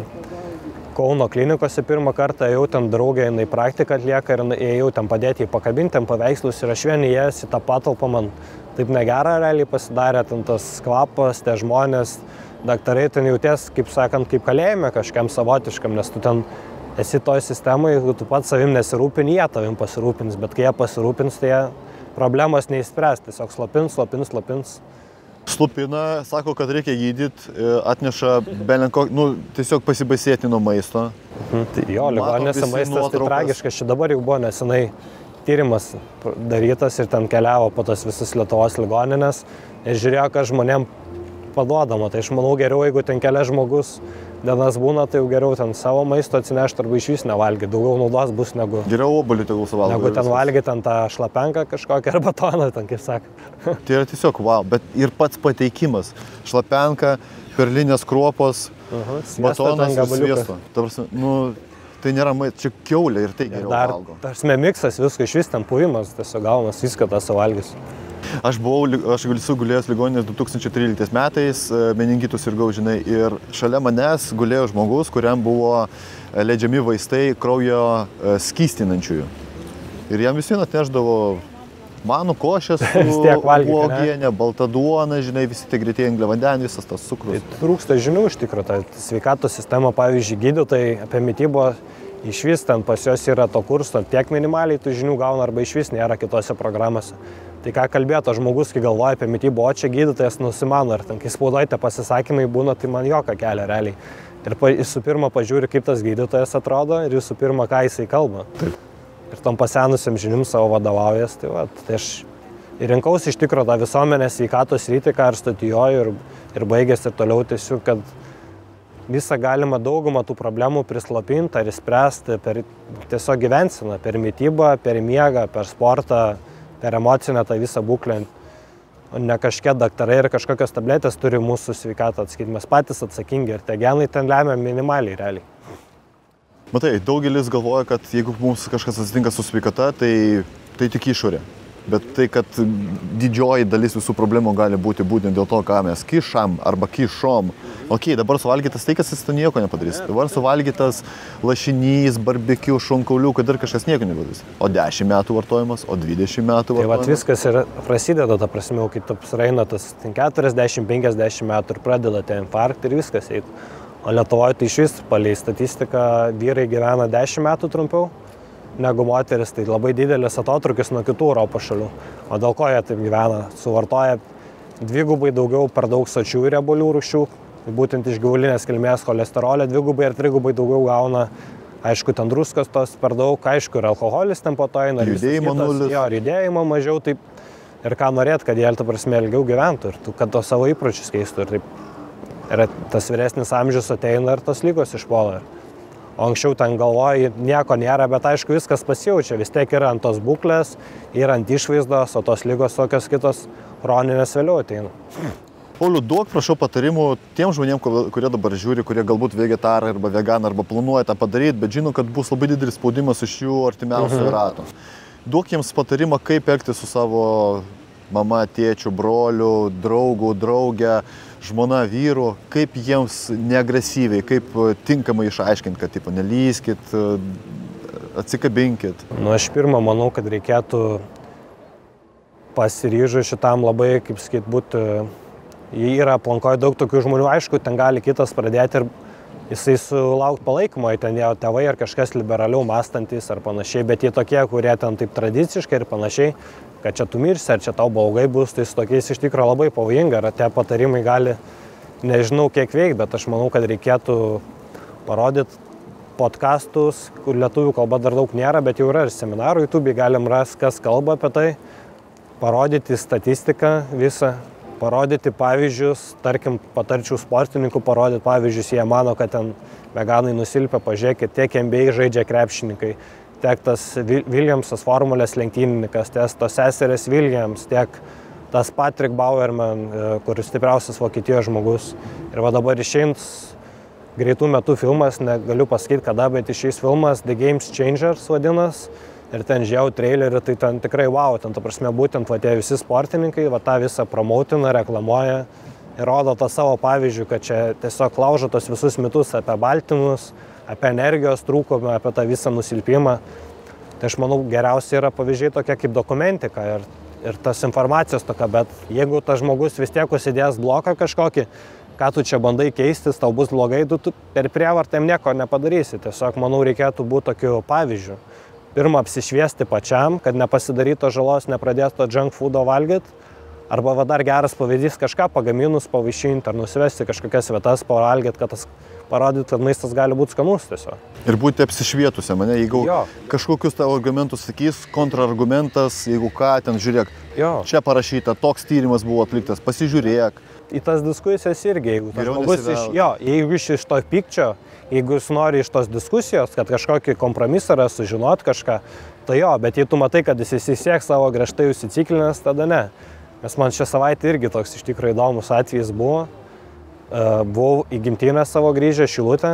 Kauno klinikose pirmą kartą, jau ten draugė, jinai praktiką atlieka ir ėjau ten padėti į pakabinti, ten paveikslus ir aš vien įėjęs į tą patalpą, man taip negera realiai pasidarė, ten tas kvapas, tie žmonės, daktarai ten jauties, kaip sakant, kaip kalėjime kažkam savotiškam, nes tu ten esi toj sistemai, jeigu tu pats savim nesirūpini, jie tavim pasirūpins, bet kai jie pasirūpins, tai jie problemos neįspręs, tiesiog slopins, slopins, slopins. Slupina, sako, kad reikia gydyti, atneša belenko, nu, tiesiog pasibaisėti nuo maisto. Mhm. Tai jo, ligoninėse visi maistas tai nuotraukas. tragiškas, čia dabar jau buvo nesenai tyrimas darytas ir ten keliavo po tas visas Lietuvos ligoninės ir žiūrėjo, kad žmonėm paduodama. Tai aš manau geriau, jeigu ten kelias žmogus dienas būna, tai jau geriau ten savo maisto atsinešti arba iš vis nevalgyti. Daugiau naudos bus negu, Geriau obuolį tegul suvalgo. negu ir ten viskas. valgyti ten tą šlapenką kažkokią arba toną, ten kaip sako. Tai yra tiesiog wow, bet ir pats pateikimas. Šlapenka, perlinės kruopos, batonas ir sviesto. Ta prasme, nu, tai nėra maistas, čia kiaulė ir tai geriau Dar, valgo. tarsi, miksas, visko iš vis ten puvimas, tiesiog gaunas viską tą suvalgys. Aš buvau, lig- aš esu gulėjęs ligoninės du tūkstančiai tryliktais metais, e, meningitus sirgau, žinai, ir šalia manęs gulėjo žmogus, kuriam buvo e, leidžiami vaistai kraujo e, skystinančiųjų. Ir jam vis vien atneždavo manų košės Vis su tiek valgyk, ane? uogiene, balta duona, žinai, visi tie greitieji angliavandeniai, visas tas cukrus. Tai trūksta žinių iš tikrųjų, ta sveikatos sistema, pavyzdžiui, gydytojai apie mitybą iš vis ten pas juos yra to kurso, tiek minimaliai tų žinių gauna arba iš vis nėra kitose programose. Tai ką kalbėto žmogus, kai galvoja apie mitybą, o čia gydytojas nusimano, ir ten, kai spaudoje tie pasisakymai būna, tai man joką kelia realiai. Ir pa, visų pirma pažiūri, kaip tas gydytojas atrodo ir visų pirma, ką jisai kalba. Taip. Ir tom pasenusiam žinim savo vadovaujas, tai, va, tai aš ir rinkausi iš tikrųjų tą visuomenės sveikatos rytį, ką ir studijuoju ir, ir baigęs ir toliau tiesiog, kad visą galima daugumą tų problemų prislopinti ar išspręsti per tiesiog gyvenseną, per mitybą, per miegą, per sportą, per emocinę tą visą būklę. O ne kažkiek daktarai ir kažkokios tabletės turi mūsų sveikatą atsakyti. Mes patys atsakingi ir tie genai ten lemia minimaliai realiai. Matai, daugelis galvoja, kad jeigu mums kažkas atsitinka su sveikata, tai, tai tik išorė. Bet tai, kad didžioji dalis visų problemų gali būti būtent dėl to, ką mes kišam arba kišom. Ok, dabar suvalgytas tai, kas jis to nieko nepadarys. Dabar suvalgytas lašinys, barbekiu, šonkauliu, kad dar kažkas nieko nepadarys. O dešimt metų vartojimas, o dvidešimt metų Tai vartojimas. va viskas ir prasideda, ta prasme, kai taps raina tas keturiasdešimt penkiasdešimt metų ir pradeda tie infarktai ir viskas eitų. O Lietuvoje tai iš vis palei statistiką vyrai gyvena dešimt metų trumpiau, negu moteris, tai labai didelis atotrukis nuo kitų Europos šalių. O dėl ko jie taip gyvena? Suvartoja dvigubai daugiau per daug sočių riebalų rūšių, būtent iš gyvulinės kilmės cholesterolio dvigubai ir trigubai daugiau gauna. Aišku, ten druskos tos per daug, aišku, ir alkoholis ten po to eina. Judėjimo nulis. Jo, judėjimo mažiau, taip. Ir ką norėt, kad jie, ta prasme, ilgiau gyventų ir kad to savo įpročius keistų. Ir taip, ir tas vyresnis amžius ateina ir tos lygos išpuola. O anksčiau ten galvoji, nieko nėra, bet aišku, viskas pasijaučia. Vis tiek yra ant tos būklės, yra ant išvaizdos, o tos lygos tokios kitos chroninės vėliau ateina. Pauliau, duok, prašau, patarimų tiem žmonėm, kurie dabar žiūri, kurie galbūt vegetarai arba veganai arba planuoja tą padaryti, bet žino, kad bus labai didelis spaudimas iš jų artimiausių mhm. ratų. Duok jiems patarimą, kaip elgtis su savo mama, tėčiu, broliu, draugu, draugė, žmona, vyru, kaip jiems neagresyviai, kaip tinkamai išaiškinti, kad tipo, nelyskit, atsikabinkit. Nu, aš pirmą manau, kad reikėtų pasiryžu šitam labai, kaip sakyt, būti, jį yra aplankoje daug tokių žmonių, aišku, ten gali kitas pradėti ir jisai sulaukti palaikymo, ten jo tėvai ar kažkas liberaliau mąstantis ar panašiai, bet jie tokie, kurie ten taip tradiciškai ir panašiai, kad čia tu mirsi, ar čia tau blogai bus, tai su tokiais iš tikrųjų labai pavojinga, ar tie patarimai gali, nežinau kiek veikti, bet aš manau, kad reikėtų parodyti podcastus, kur lietuvių kalba dar daug nėra, bet jau yra ir seminarų YouTube, galim rasti, kas kalba apie tai, parodyti statistiką visą, parodyti pavyzdžius, tarkim, patarčiau sportininkų parodyti pavyzdžius, jie mano, kad ten veganai nusilpia, pažiūrėkit, tiek N B A žaidžia krepšininkai, tiek tas Williamsas formulės lenktynininkas, tiek tos seserės Williams, tiek tas Patrick Bauerman, kuris stipriausias Vokietijos žmogus. Ir va dabar išeins greitų metų filmas, negaliu pasakyti kada, bet išeis filmas The Game Changers vadinas. Ir ten žiūrėjau trailerį, tai ten tikrai wow, ten ta prasme būtent va tie visi sportininkai, va tą visą promautina, reklamuoja ir rodo tą savo pavyzdžių, kad čia tiesiog laužo tos visus mitus apie baltymus, apie energijos trūkumą, apie tą visą nusilpimą. Tai aš manau, geriausia yra pavyzdžiai tokia kaip dokumentika ir, ir tas informacijos tokia, bet jeigu tas žmogus vis tiek užsidės bloką kažkokį, ką tu čia bandai keistis, tau bus blogai, tu, tu per prievartą nieko nepadarysi. Tiesiog, manau, reikėtų būti tokiu pavyzdžiu. Pirma, apsišviesti pačiam, kad nepasidaryto žalos, nepradės to junk foodo valgyti. Arba va dar geras pavyzdys, kažką pagaminus, pavaišinti ar nusivesti kažkokias vietas, pavalgyti, kad tas parodyti, kad maistas gali būti skanus tiesiog. Ir būti apsišvietusiam, ne? Jeigu jo. Kažkokius tavo argumentus sakys, kontrargumentas, jeigu ką, ten žiūrėk, jo. Čia parašyta, toks tyrimas buvo atliktas, pasižiūrėk. Į tas diskusijas irgi, jeigu tas žmogus iš, jo, jeigu iš, iš to pykčio, jeigu jis nori iš tos diskusijos, kad kažkokį kompromisą yra sužinot kažką, tai jo, bet jei tu matai, kad jis įsisieks savo griežtai užsiciklinęs, tada ne. Nes man šią savaitę irgi toks iš tikrųjų įdomus atvejis buvo. Uh, buvau į gimtinę savo grįžę Šilutę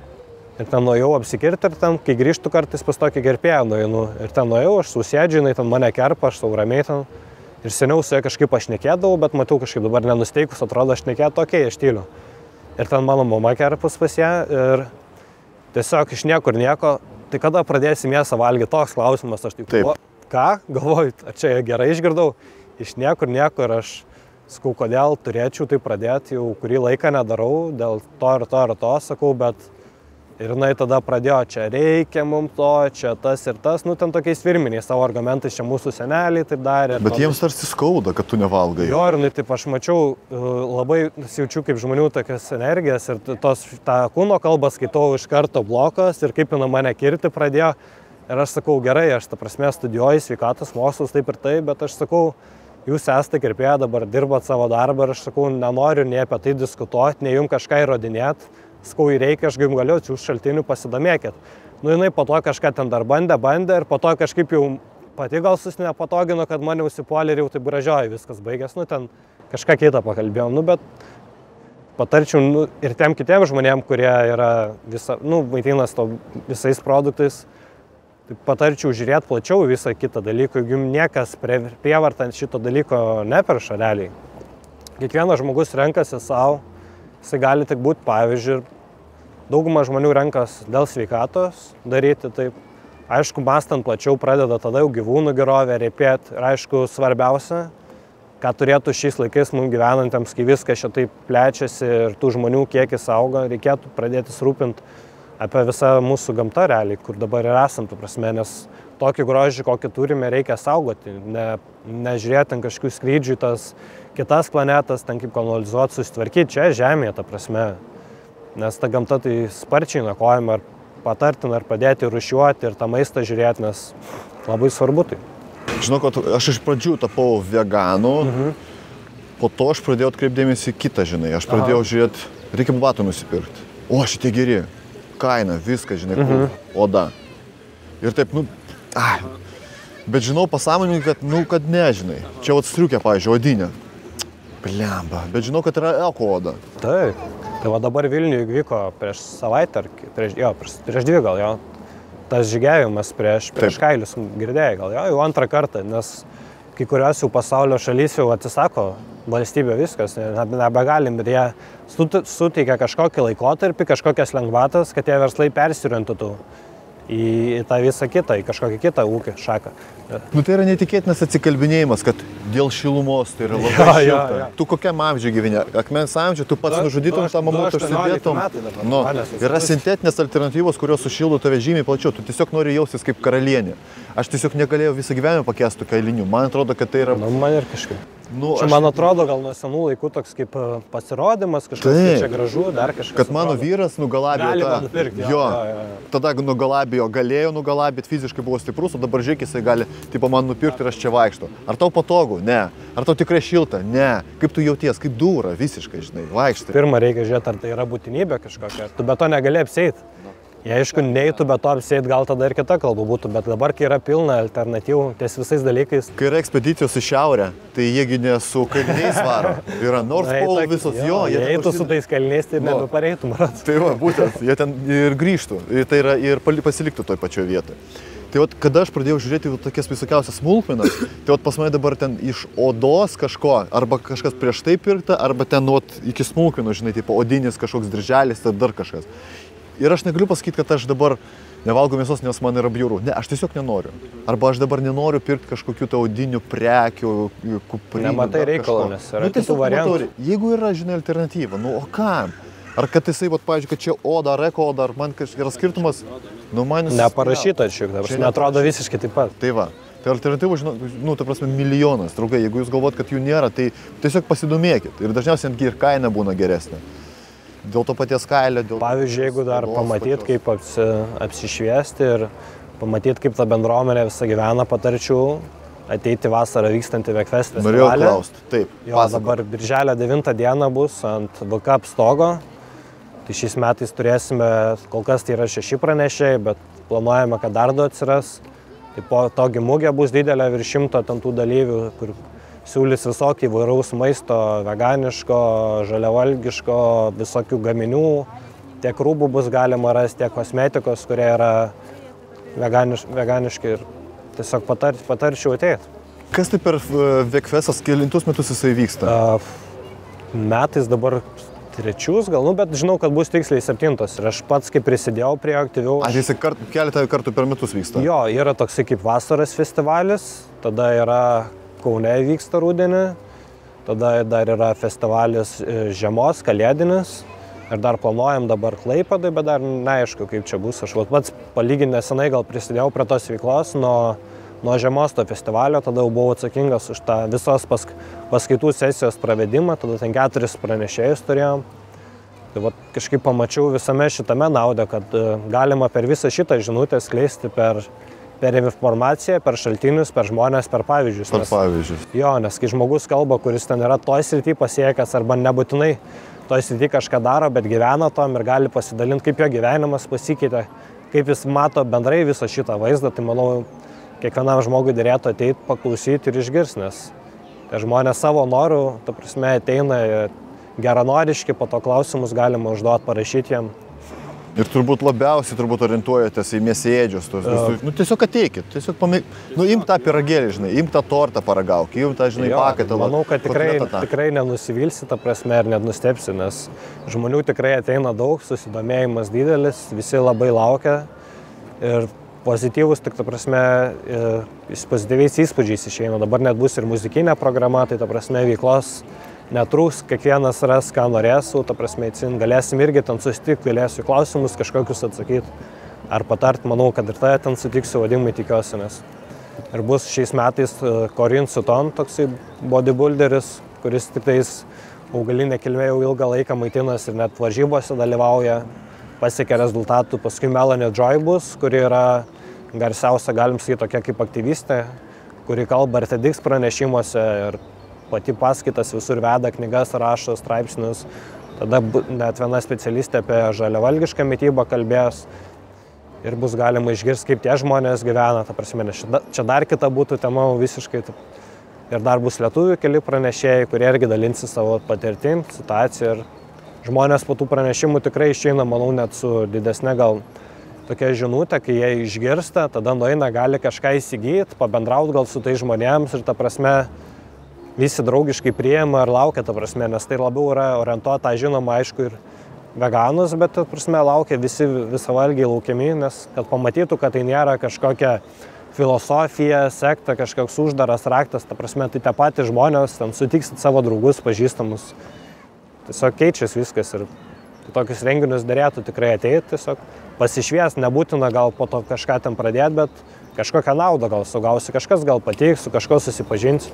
ir ten nuėjau apsikirti ir ten, kai grįžtu kartais pas tokį gerbėją nueinu. Ir ten nuėjau, aš susėdžiu, jinai ten mane kerpa, aš sau ramiai ten. Ir seniau su ja kažkaip aš šnekėdavau, bet matau kažkaip dabar nenusteikus, atrodo, aš šnekėtų, okei, okay, aš tyliu. Ir ten mano mama kerpus pas ją ir tiesiog iš niekur nieko, tai kada pradėsim mėsą valgyti, toks klausimas, aš taip, o, ką, galvoju, ar čia gerai išgirdau, iš niekur nieko ir aš sakau, kodėl turėčiau tai pradėti, jau kurį laiką nedarau, dėl to ir to ir to sakau, bet ir jinai tada pradėjo, čia reikia mums to, čia tas ir tas, nu ten tokiais firminiais savo argumentais, čia mūsų seneliai taip darė. Bet jiems tarsi skauda, kad tu nevalgai. Jo, ir nu, taip aš mačiau, labai jaučiu kaip žmonių tokias energijas ir tos, tą kūno kalbą skaitau iš karto blokas ir kaip jinai mane kirti pradėjo. Ir aš sakau, gerai, aš ta prasme studijuoju sveikatos mokslus taip ir taip, bet aš sakau, jūs esate kirpėja, dabar dirbat savo darbą ir aš sakau, nenoriu nei apie tai diskutuoti, nei jums kažką įrodinėti. Sakau, reikia, aš jums galiu atsiųsti šaltinių, pasidomėkit. Nu, jinai po to kažką ten dar bandė, bandė ir po to kažkaip jau pati gal susinepatogino, kad mane užsipuolė ir jau taip gražioj viskas baigės. Nu, ten kažką kitą pakalbėjom, nu, bet patarčiau nu, ir tiem kitiem žmonėm, kurie yra visa, nu, maitinas to visais produktais, tai patarčiau žiūrėti plačiau visą kitą dalyką, jeigu jums niekas prie, prievartant šito dalyko neperša realiai. Kiekvienas žmogus renkasi savo. Jisai gali tik būti pavyzdžiui ir dauguma žmonių renkas dėl sveikatos daryti taip. Aišku, mąstant plačiau pradeda tada jau gyvūnų gerovę rėpėti ir aišku, svarbiausia, ką turėtų šiais laikais mums gyvenantiems, kai viskas šitaip plečiasi ir tų žmonių kiekis auga, reikėtų pradėti rūpinti apie visą mūsų gamtą realiai, kur dabar ir esam, ta prasme, nes tokį grožį, kokį turime, reikia saugoti, ne, nežiūrėti ant kažkokių skrydžių tas kitas planetas, ten kaip kolonizuoti, susitvarkyti čia Žemėje, ta prasme, nes ta gamta tai sparčiai nakojama, ar patartina, ar padėti rūšiuoti ir tą maistą žiūrėti, nes labai svarbu tai. Žinau, kad aš iš pradžių tapau veganu, mhm. po to aš pradėjau atkreipdėmėsi kitą, žinai, aš pradėjau Aha. žiūrėti, reikia batų nusipirkti. O, šitie geri, kaina, viskas, žinai, mhm. oda. Ir taip, nu, ai, bet žinau pasąmoningai, kad, nu, kad nežinai. Čia vat striukė, pavyzdžiui, odinė. Blemba, bet žinau, kad yra eko oda. Taip, tai va dabar Vilniuje vyko prieš savaitę, ar prieš, jo, prieš, prieš dvi gal, jo. Tas žygiavimas prieš, prieš kailius girdėjai gal, jo, jau antrą kartą, nes kai kurios jau pasaulio šalys jau atsisako valstybė viskas, nebegalim ir jie suteikia kažkokį laikotarpį, kažkokias lengvatas, kad tie verslai persirientutų į, į tą visą kitą, į kažkokį kitą ūkį šaką. Nu tai yra netikėtinas atsikalbinėjimas, kad dėl šilumos tai yra labai ja, šilta. Ja, ja. Tu kokiam amžiui gyveni? Akmens amžiui, tu pats nužudytum tą mamutą, užsidėtum. Nu, yra sintetinės alternatyvos, kurios sušildo tave žymiai plačiau. Tu tiesiog nori jaustis kaip karalienė. Aš tiesiog negalėjau visą gyvenimą pakęsti tų kailinių. Man atrodo, kad tai yra... Nu, man ir kažkaip. Nu, čia, aš... man atrodo, gal nuo senų laikų toks kaip pasirodymas, kažkas tai čia gražu, dar kažkas. Kad mano atrodo. Vyras nugalabijo tą... Nupirkti, jo, jo, jo, jo. Tada nugalabijo, galėjo nugalabyti, fiziškai buvo stiprus, o dabar žiūrėk, jisai gali, tipo, man nupirkti ir aš čia vaikšto. Ar tau patogu? Ne. Ar tau tikrai šilta? Ne. Kaip tu jauties? Kaip dūra? Visiškai, žinai, vaikštai. Pirma, reikia žiūrėti, ar tai yra būtinybė kažkokia. Tu be to negali apsieiti. Jei aišku, neįtų be to apsėt, gal tada ir kita kalba būtų, bet dabar, kai yra pilna alternatyvų ties visais dalykais. Kai yra ekspedicijos į šiaurę, tai jiegi ne su kaliniais varo. Yra North Pole visos, jo. jo jie eitų su tais kaliniais, tai no. nebepareitų, marat. Tai va, būtent, jie ten ir grįžtų, ir, tai yra, ir pasiliktų toj pačioje vietoje. Tai vat, kada aš pradėjau žiūrėti tokias visokiausias smulkmenas, tai vat, pas mane dabar ten iš odos kažko, arba kažkas prieš tai pirkta, arba ten vat, iki smulkmenų, žinai, tipo odinis kažkoks dirželis, tai dar kažkas. Ir aš negaliu pasakyti, kad aš dabar nevalgau mėsos, nes man yra bjauru. Ne, aš tiesiog nenoriu. Arba aš dabar nenoriu pirkti kažkokių taudinių prekių, kuprinių. Nematai reikalo, nes yra nu, kitų variantų. Matau, jeigu yra, žinai, alternatyva, nu o kam? Ar kad jisai, vat, pavyzdžiui, kad čia oda, ar eko oda, ar man yra skirtumas, nu man jis... Neparašyta čia, dabar neatrodo visiškai taip pat. Tai va. Tai alternatyvų, žinau, nu, ta prasme, milijonas, draugai. Jeigu jūs galvot, kad jų nėra, tai tiesiog pasidomėkit. Ir dažniausiai ir kaina būna geresnė. Dėl to paties kailio, dėl... Pavyzdžiui, jeigu dar pamatyt, kaip apsi, apsišviesti ir pamatyt, kaip ta bendruomenė visą gyvena, patarčiau ateiti vasarą vykstantį Vegfest festivalį. Norėjau klausti, taip. Jo, pasako. Dabar birželio devintą dieną bus ant V K stogo. Tai šiais metais turėsime, kol kas tai yra šeši pranešėjai, bet planuojame, kad dar du atsiras. Tai po to mugė bus didelė, virš šimto ten tų dalyvių, kur siūlys visokį įvairaus maisto, veganiško, žaliavalgiško, visokių gaminių. Tiek rūbų bus galima rasti, tiek kosmetikos, kurie yra veganiš, veganiški ir tiesiog patar, patarčiau ateiti. Kas tai per Vegfestas, kelintus metus jisai vyksta? Uh, metais dabar trečius gal, nu, bet žinau, kad bus tiksliai septintos ir aš pats kaip prisidėjau prie aktyviau. Ar jisai kart, keletą kartų per metus vyksta? Jo, yra toksai kaip vasaros festivalis, tada yra Kaune vyksta rudenį, tada dar yra festivalis žiemos, kalėdinis ir dar planuojam dabar Klaipėdai, bet dar neaišku, kaip čia bus. Aš pats palyginti nesenai gal prisidėjau prie tos veiklos nuo, nuo žiemos to festivalio, tada jau buvau atsakingas už tą visos pask, paskaitų sesijos pravedimą, tada ten keturis pranešėjus turėjom. Tai vat, kažkaip pamačiau visame šitame naudą, kad galima per visą šitą žinutę skleisti per per informaciją, per šaltinius, per žmonės, per pavyzdžius. Per pavyzdžius. Jo, nes kai žmogus kalba, kuris ten yra toj srity pasiekęs arba nebūtinai toj srity kažką daro, bet gyvena tom ir gali pasidalinti, kaip jo gyvenimas pasikeitė, kaip jis mato bendrai visą šitą vaizdą, tai manau, kiekvienam žmogui derėtų ateiti, paklausyti ir išgirsti, nes tai žmonės savo norų, ta prasme, ateina geranoriški, po to klausimus galima užduoti, parašyti jam. Ir turbūt labiausiai turbūt orientuojatės į mėsėdžius. Uh, nu, tiesiog ateikit, tiesiog pamėg... Nu, imk tą pyragėlį, žinai, imk tą tortą paragauk, imk tą, žinai, pakaitalą. Manau, kad tikrai, tikrai nenusivilsi tą prasme ir net nustepsi, nes žmonių tikrai ateina daug, susidomėjimas didelis, visi labai laukia ir pozityvus, tik ta prasme, pozityviais įspūdžiais išeina. Dabar net bus ir muzikinė programa, tai ta prasme veiklos netrūks, kiekvienas ras, ką norės, ta prasme, galėsim irgi ten susitikti, galėsiu klausimus kažkokius atsakyti ar patart, manau, kad ir tai ten sutiksiu, vadimai tikiuosi, nes ir bus šiais metais Corinne Sutton, toksai bodybuilderis, kuris tik tais augalinė kilmė jau ilgą laiką maitinas ir net varžybose dalyvauja, pasiekia rezultatų. Paskui Melanie Joy bus, kuri yra garsiausia, galim sakyti, tokia kaip aktyvistė, kuri kalba R T D X pranešimuose ir pati paskaitas visur veda, knygas rašo, straipsnius. Tada net viena specialistė apie žaliavalgišką mitybą kalbės ir bus galima išgirsti, kaip tie žmonės gyvena. Ta prasme, čia dar kita būtų tema visiškai. Ir dar bus lietuvių keli pranešėjai, kurie irgi dalinsi savo patirtim, situaciją. Ir žmonės po tų pranešimų tikrai išeina, manau, net su didesne gal tokia žinutė, kai jie išgirsta, tada nueina, gali kažką įsigyti, pabendrauti gal su tai žmonėms ir ta prasme visi draugiškai priima ir laukia, ta prasme, nes tai labiau yra orientuota, žinoma, aišku, ir veganus, bet ta prasme laukia visi visavalgiai laukiami, nes kad pamatytų, kad tai nėra kažkokia filosofija, sekta, kažkoks uždaras raktas, ta prasme, tai tie patys žmonės, ten sutiksit savo draugus, pažįstamus. Tiesiog keičiasi viskas ir tokius renginius derėtų tikrai ateiti, tiesiog pasišvies, nebūtina gal po to kažką ten pradėti, bet kažkokią naudą gal sugausi, kažkas gal pateiks, su kažko susipažinsi.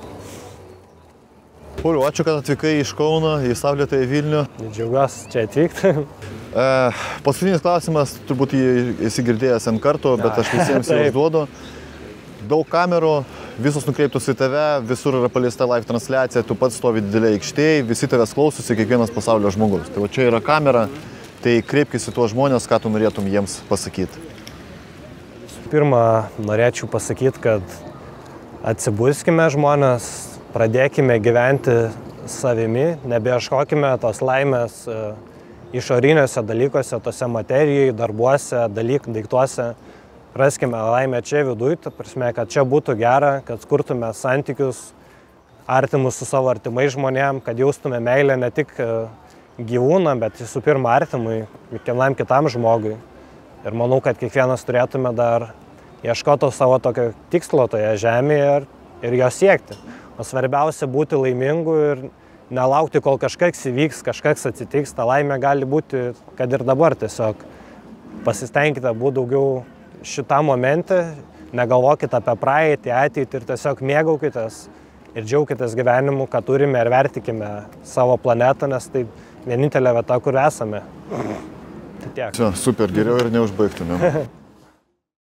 Pauliau, ačiū, kad atvykai iš Kauno į saulėtąjį Vilnių. Džiaugiuosi čia atvykti. E, paskutinis klausimas, turbūt jį esi girdėjęs N kartų, bet aš visiems jį užduodu. Daug kamerų, visos nukreiptos į tave, visur yra paleista live transliacija, tu pats stovi didelėje aikštėje, visi tavęs klausosi, kiekvienas pasaulio žmogus. Tai va čia yra kamera, tai kreipkis į tuos žmonės, ką tu norėtum jiems pasakyti. Pirma, norėčiau pasakyti, kad atsibuskime žmonės, pradėkime gyventi savimi, nebeieškokime tos laimės išoriniuose dalykuose, tose materijai, darbuose, dalyk, daiktuose. Raskime laimę čia viduj, ta prasme, kad čia būtų gera, kad kurtume santykius artimus su savo artimais žmonėm, kad jaustume meilę ne tik gyvūnam, bet visų pirma artimui, kiekvienam kitam žmogui. Ir manau, kad kiekvienas turėtume dar ieškoti savo tokio tikslo toje žemėje ir, ir jo siekti. O svarbiausia būti laimingu ir nelaukti, kol kažkas įvyks, kažkas atsitiks. Ta laimė gali būti, kad ir dabar tiesiog pasistengkite būti daugiau šitam momente, negalvokite apie praeitį, ateitį ir tiesiog mėgaukitės ir džiaukitės gyvenimu, ką turime ir vertikime savo planetą, nes tai vienintelė vieta, kur esame. Tai tiek. Čia, super, geriau ir neužbaigtumėm.